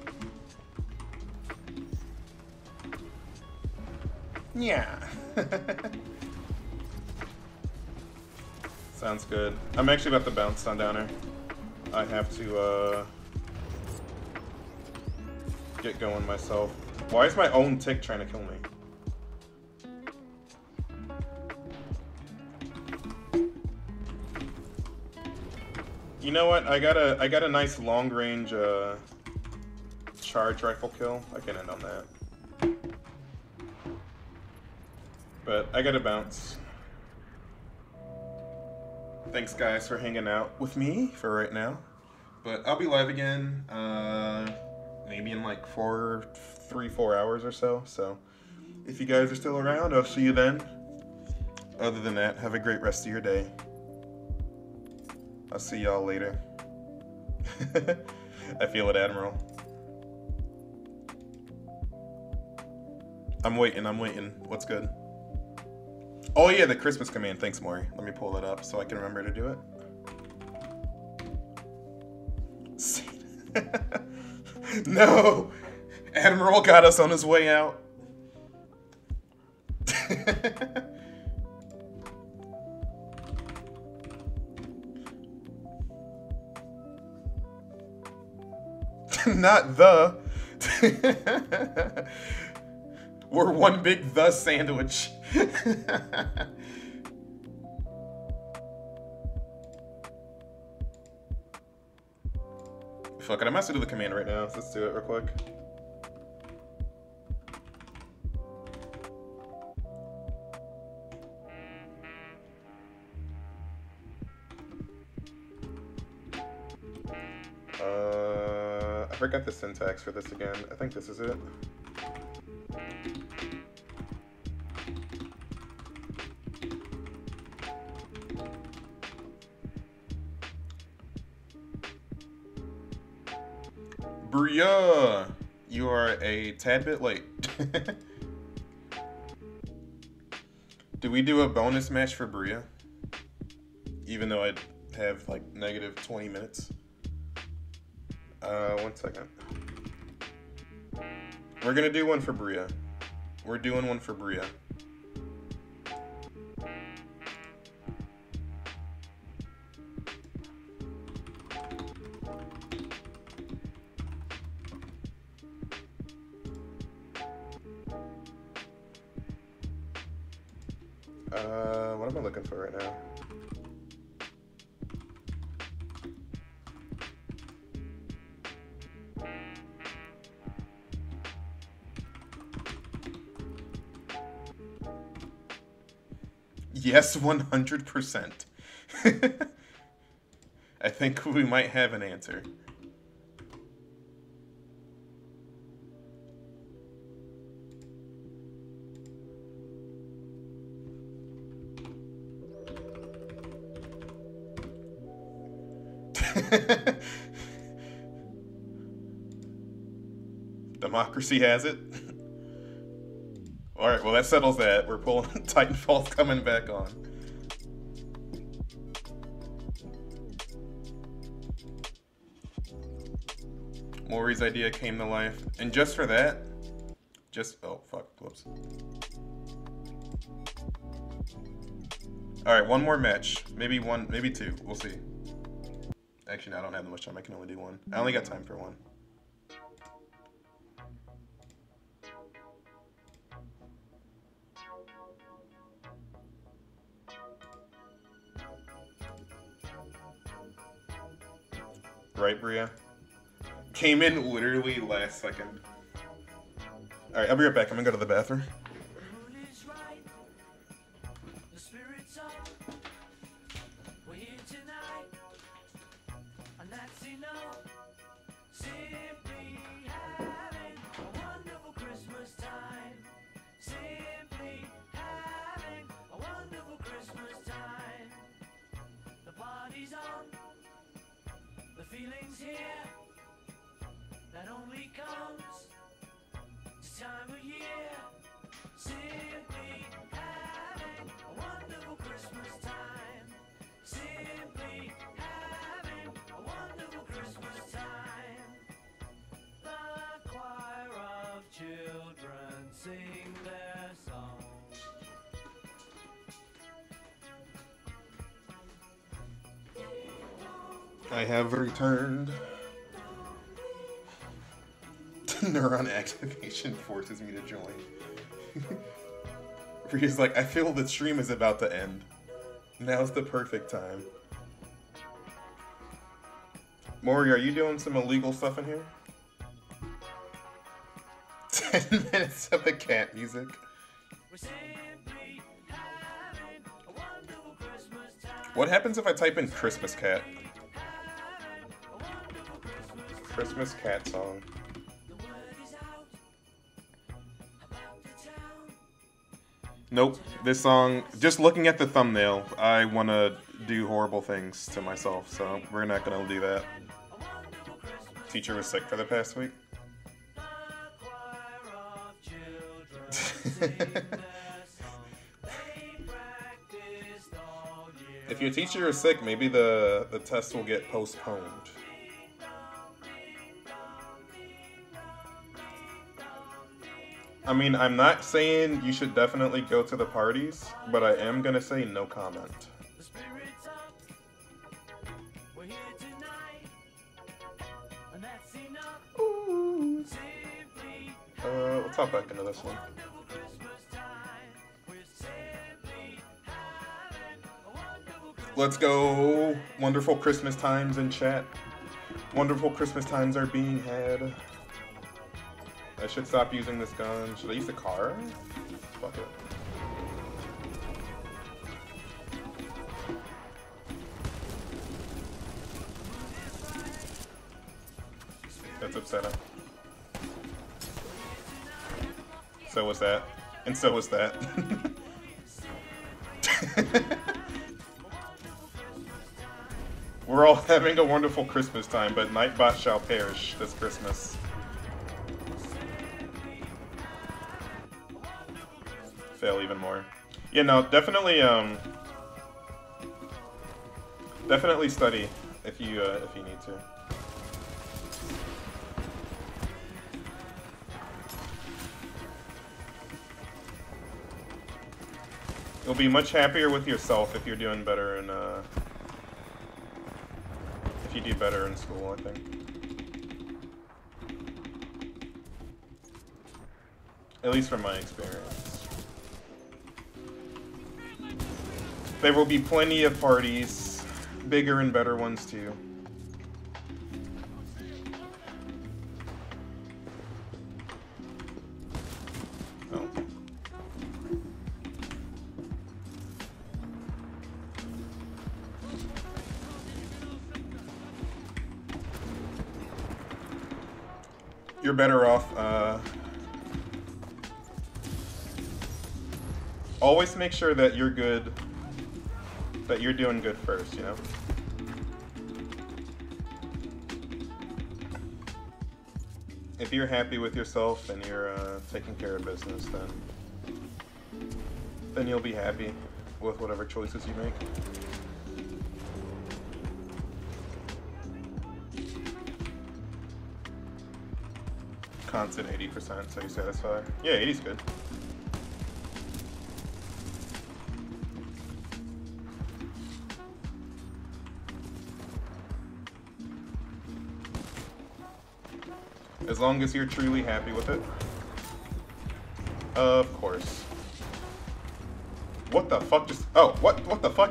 Yeah. Sounds good. I'm actually about to bounce Sundowner. I have to uh, get going myself. Why is my own tick trying to kill me? You know what? I got a I got a nice long range uh, charge rifle kill. I can end on that. But I gotta bounce. Thanks guys for hanging out with me for right now. But I'll be live again, uh, maybe in like four, three, four hours or so. So if you guys are still around, I'll see you then. Other than that, have a great rest of your day. I'll see y'all later. I feel it, Admiral. I'm waiting, I'm waiting. What's good? Oh yeah, the Christmas command. Thanks, Maury. Let me pull it up so I can remember to do it. No! Admiral got us on his way out. Not the. We're one big the sandwich. Fuck it, I might as well do the command right now. So let's do it real quick. Uh, I forgot the syntax for this again. I think this is it. Bria, you are a tad bit late. Do we do a bonus match for Bria? Even though I'd have like negative twenty minutes. Uh, one second. We're gonna do one for Bria. We're doing one for Bria. Uh, what am I looking for right now? Yes, one hundred percent. I think we might have an answer. Democracy has it. Alright, well that settles that. We're pulling Titanfall's coming back on. Maury's idea came to life. And just for that, just, oh fuck, whoops. Alright, one more match. Maybe one, maybe two, we'll see. Actually, no, I don't have that much time, I can only do one. I only got time for one. Right, Bria? Came in literally last second. Alright, I'll be right back. I'm gonna go to the bathroom. Spring's here, that only comes this time of year. Simply having a wonderful Christmas time. Simply having a wonderful Christmas time. The choir of children sing their song. I have returned. Neuron activation forces me to join. Rhea's like, I feel the stream is about to end. Now's the perfect time. Maury, are you doing some illegal stuff in here? Ten minutes of the cat music. What happens if I type in Christmas cat? Christmas cat song. Nope, this song, just looking at the thumbnail, I want to do horrible things to myself, so we're not going to do that. Teacher was sick for the past week. If your teacher is sick, maybe the, the test will get postponed. I mean, I'm not saying you should definitely go to the parties, but I am gonna say no comment. Ooh. Uh, let's hop back into this one. Let's go. Wonderful Christmas times in chat. Wonderful Christmas times are being had. I should stop using this gun. Should I use the car? Fuck it. That's upsetting. So was that. And so was that. We're all having a wonderful Christmas time, but Nightbot shall perish this Christmas. Fail even more. Yeah, no, definitely, um, definitely study if you uh, if you need to. You'll be much happier with yourself if you're doing better in uh, if you do better in school, I think. At least from my experience. There will be plenty of parties, bigger and better ones too. Oh. You're better off, uh, always make sure that you're good, that you're doing good first, you know? If you're happy with yourself and you're uh, taking care of business, then then you'll be happy with whatever choices you make. Constant eighty percent, so you're satisfied? Yeah, eighty's good. As long as you're truly happy with it. Of course. What the fuck just... Oh, what, what the fuck?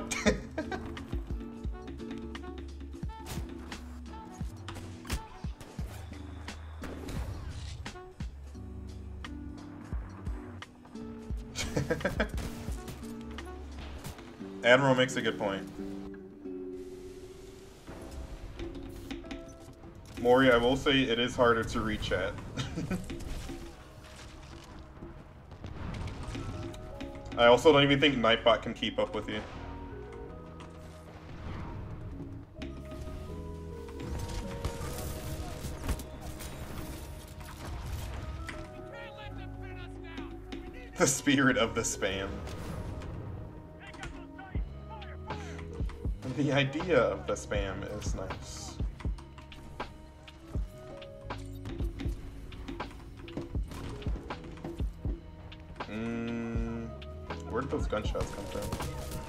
Admiral makes a good point. Maury, I will say it is harder to read chat. I also don't even think Nightbot can keep up with you. The spirit of the spam. The idea of the spam is nice. Mm, where'd those gunshots come from?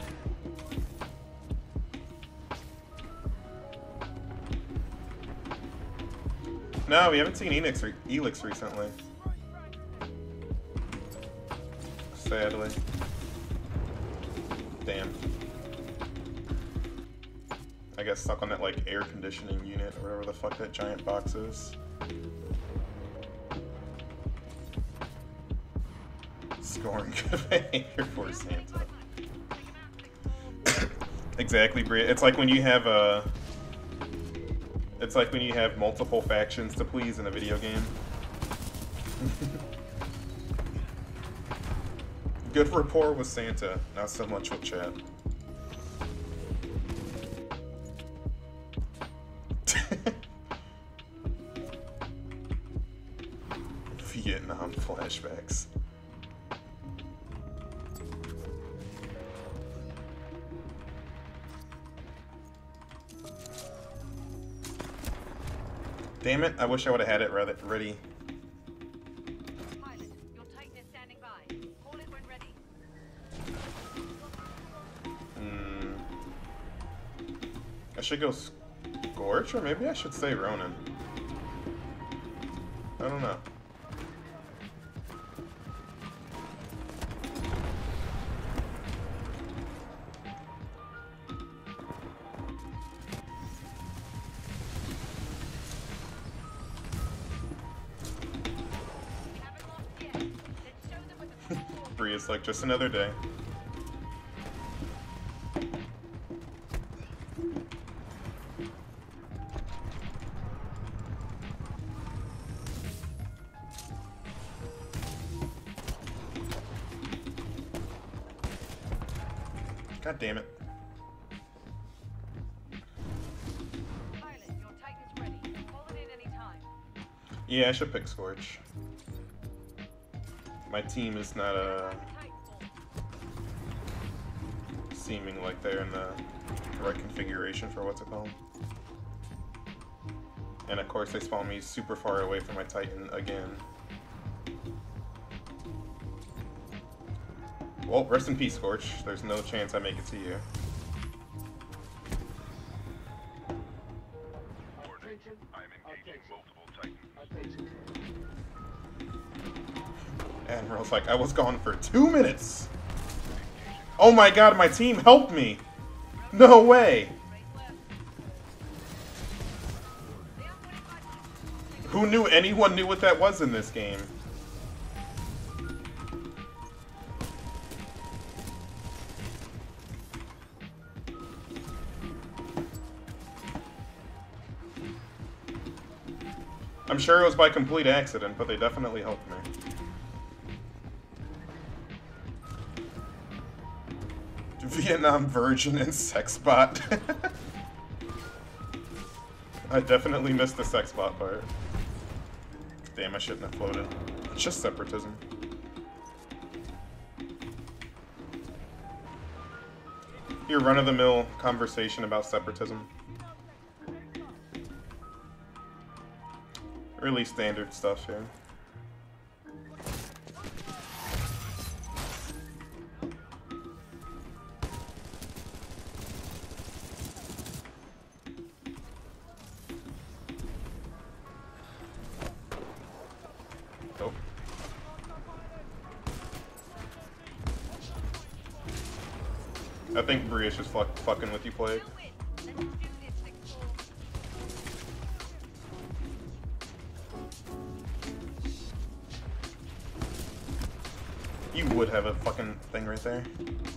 No, we haven't seen Enix re Elix recently. Sadly. Damn. I guess stuck on that like air conditioning unit or whatever the fuck that giant box is. Scoring good behavior for Santa. Exactly, Bria. It's like when you have a. It's like when you have multiple factions to please in a video game. Good rapport with Santa, not so much with chat. Vietnam flashbacks. Damn it, I wish I would have had it rather ready. Pilot, your Titan is standing by. Call it when ready. Hmm. I should go Scorch, or maybe I should say Ronin. I don't know. It's like just another day. God damn it. Pilot, your Titan's ready. Call it in any time. Yeah, I should pick Scorch. My team is not uh, seeming like they're in the right configuration for what's it called. And of course they spawn me super far away from my Titan again. Well, rest in peace, Scorch. There's no chance I make it to you. I'm engaging multiple Titans. Admiral's like, I was gone for two minutes! Oh my god, my team helped me! No way! Who knew anyone knew what that was in this game? I'm sure it was by complete accident, but they definitely helped me. Vietnam virgin and sex bot. I definitely missed the sex bot part. Damn, I shouldn't have floated. It's just separatism. Your run-of-the-mill conversation about separatism. Really standard stuff here. Oh. I think Bria's just fuck fucking with you, Plague. You would have a fucking thing right there.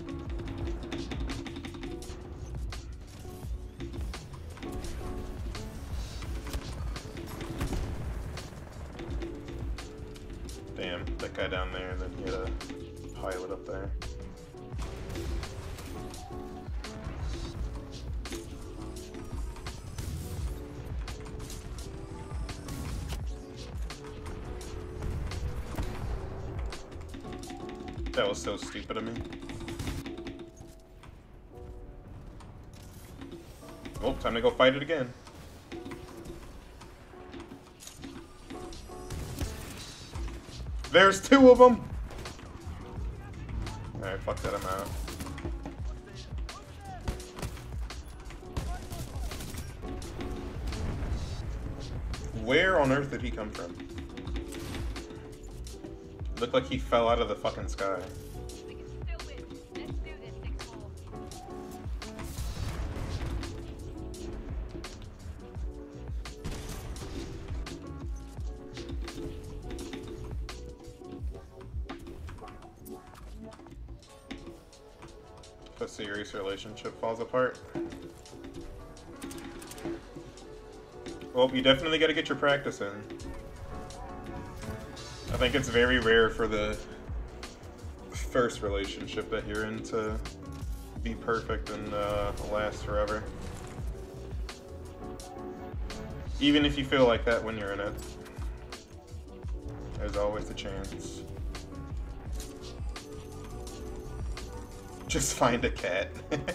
Damn, that guy down there, and then he had a pilot up there. That was so stupid of me. Oh, time to go fight it again. There's two of them! Alright, fuck that, I'm out. Where on earth did he come from? Looked like he fell out of the fucking sky. We can still win. Let's do this, six four. If a serious relationship falls apart. Well, you definitely gotta get your practice in. I think it's very rare for the first relationship that you're in to be perfect and uh, last forever. Even if you feel like that when you're in it, there's always a chance. Just find a cat.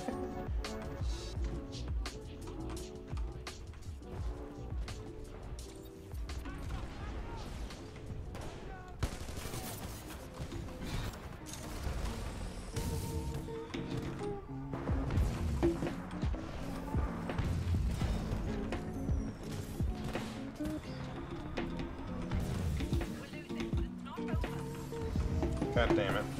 God damn it.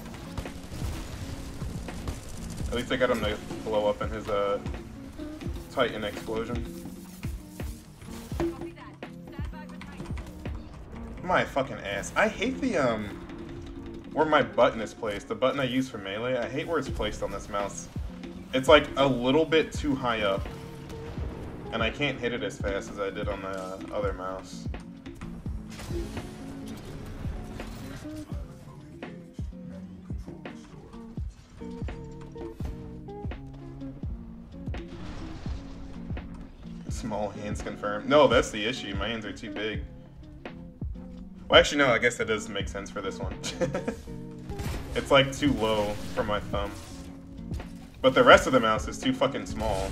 At least I got him to blow up in his uh, Titan explosion. Copy that. Stand by for Titan. My fucking ass. I hate the, um, where my button is placed. The button I use for melee, I hate where it's placed on this mouse. It's like a little bit too high up. And I can't hit it as fast as I did on the uh, other mouse. Small hands confirmed. No, that's the issue. My hands are too big. Well, actually, no, I guess that does make sense for this one. It's like too low for my thumb. But the rest of the mouse is too fucking small.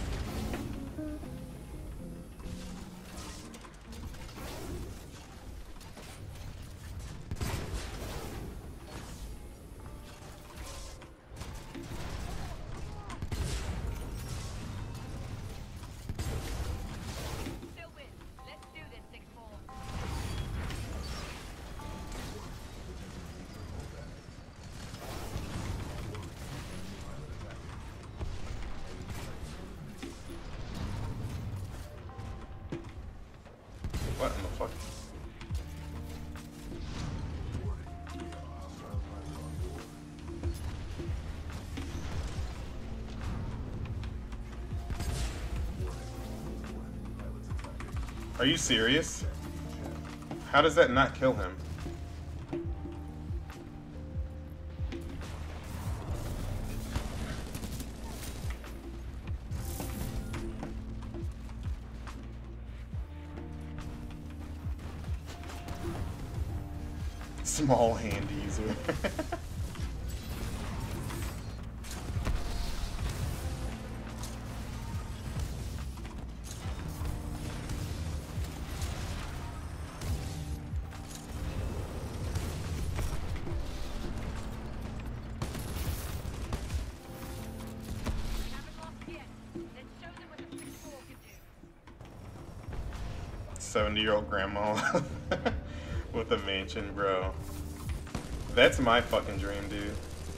Still win. Let's do this, six four. What in the fuck? Are you serious? How does that not kill him? Small hand user. Haven't lost yet. Let's show them what the six four can do. seventy-year-old grandma with a mansion, bro. That's my fucking dream, dude.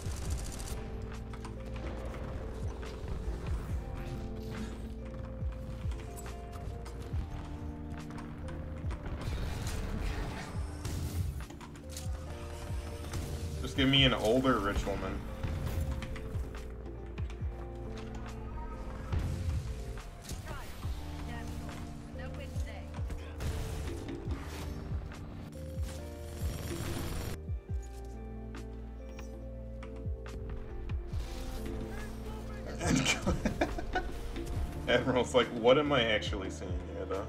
Just give me an older rich woman. Try. Damn. No win today. Admiral's like, what am I actually seeing here, though?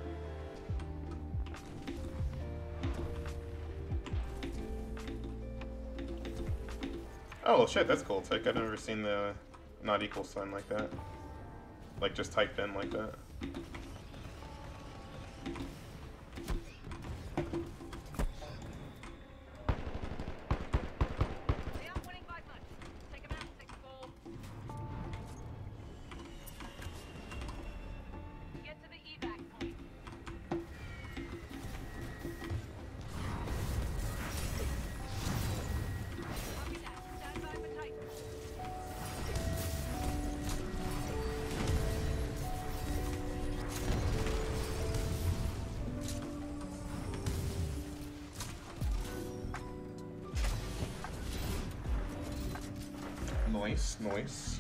Oh shit, that's cool. Like I've never seen the not equal sign like that. Like just typed in like that. They aren't winning by much. Take them out, six four. Get to the evac point. Copy that. Stand by for Titanfall. Nice, nice.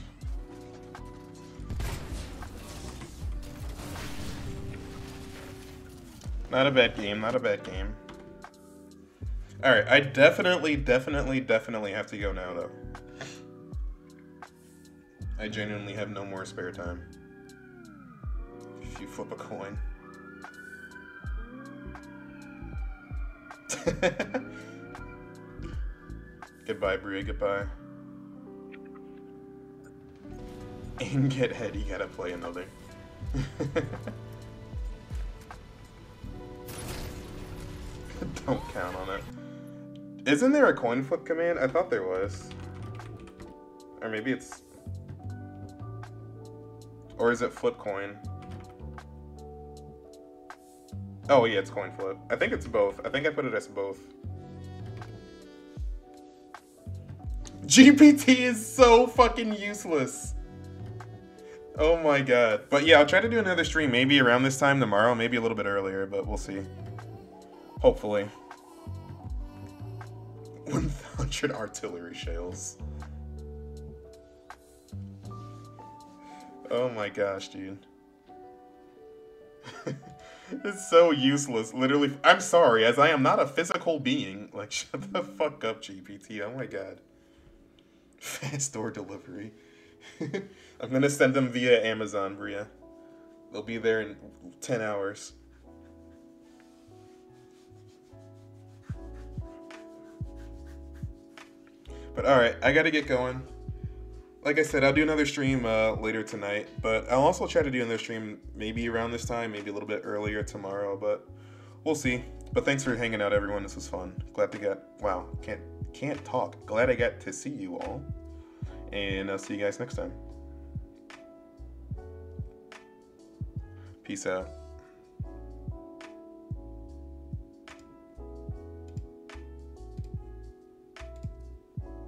Not a bad game, not a bad game. Alright, I definitely, definitely, definitely have to go now, though. I genuinely have no more spare time. If you flip a coin. Goodbye, Bria, goodbye. And get head, you gotta play another. Don't count on it. Isn't there a coin flip command? I thought there was. Or maybe it's... Or is it flip coin? Oh yeah, it's coin flip. I think it's both. I think I put it as both. G P T is so fucking useless. Oh my god. But yeah, I'll try to do another stream maybe around this time tomorrow, maybe a little bit earlier, but we'll see. Hopefully. one hundred artillery shells. Oh my gosh, dude. It's so useless. Literally, I'm sorry, as I am not a physical being. Like, shut the fuck up, G P T. Oh my god. Fast door delivery. I'm gonna send them via Amazon, Bria. They'll be there in ten hours. But alright, I gotta get going. Like I said, I'll do another stream uh, later tonight, but I'll also try to do another stream maybe around this time, maybe a little bit earlier tomorrow, but we'll see. But thanks for hanging out, everyone. This was fun. Glad to get, wow, can't, can't talk. Glad I got to see you all. And I'll see you guys next time. Peace out.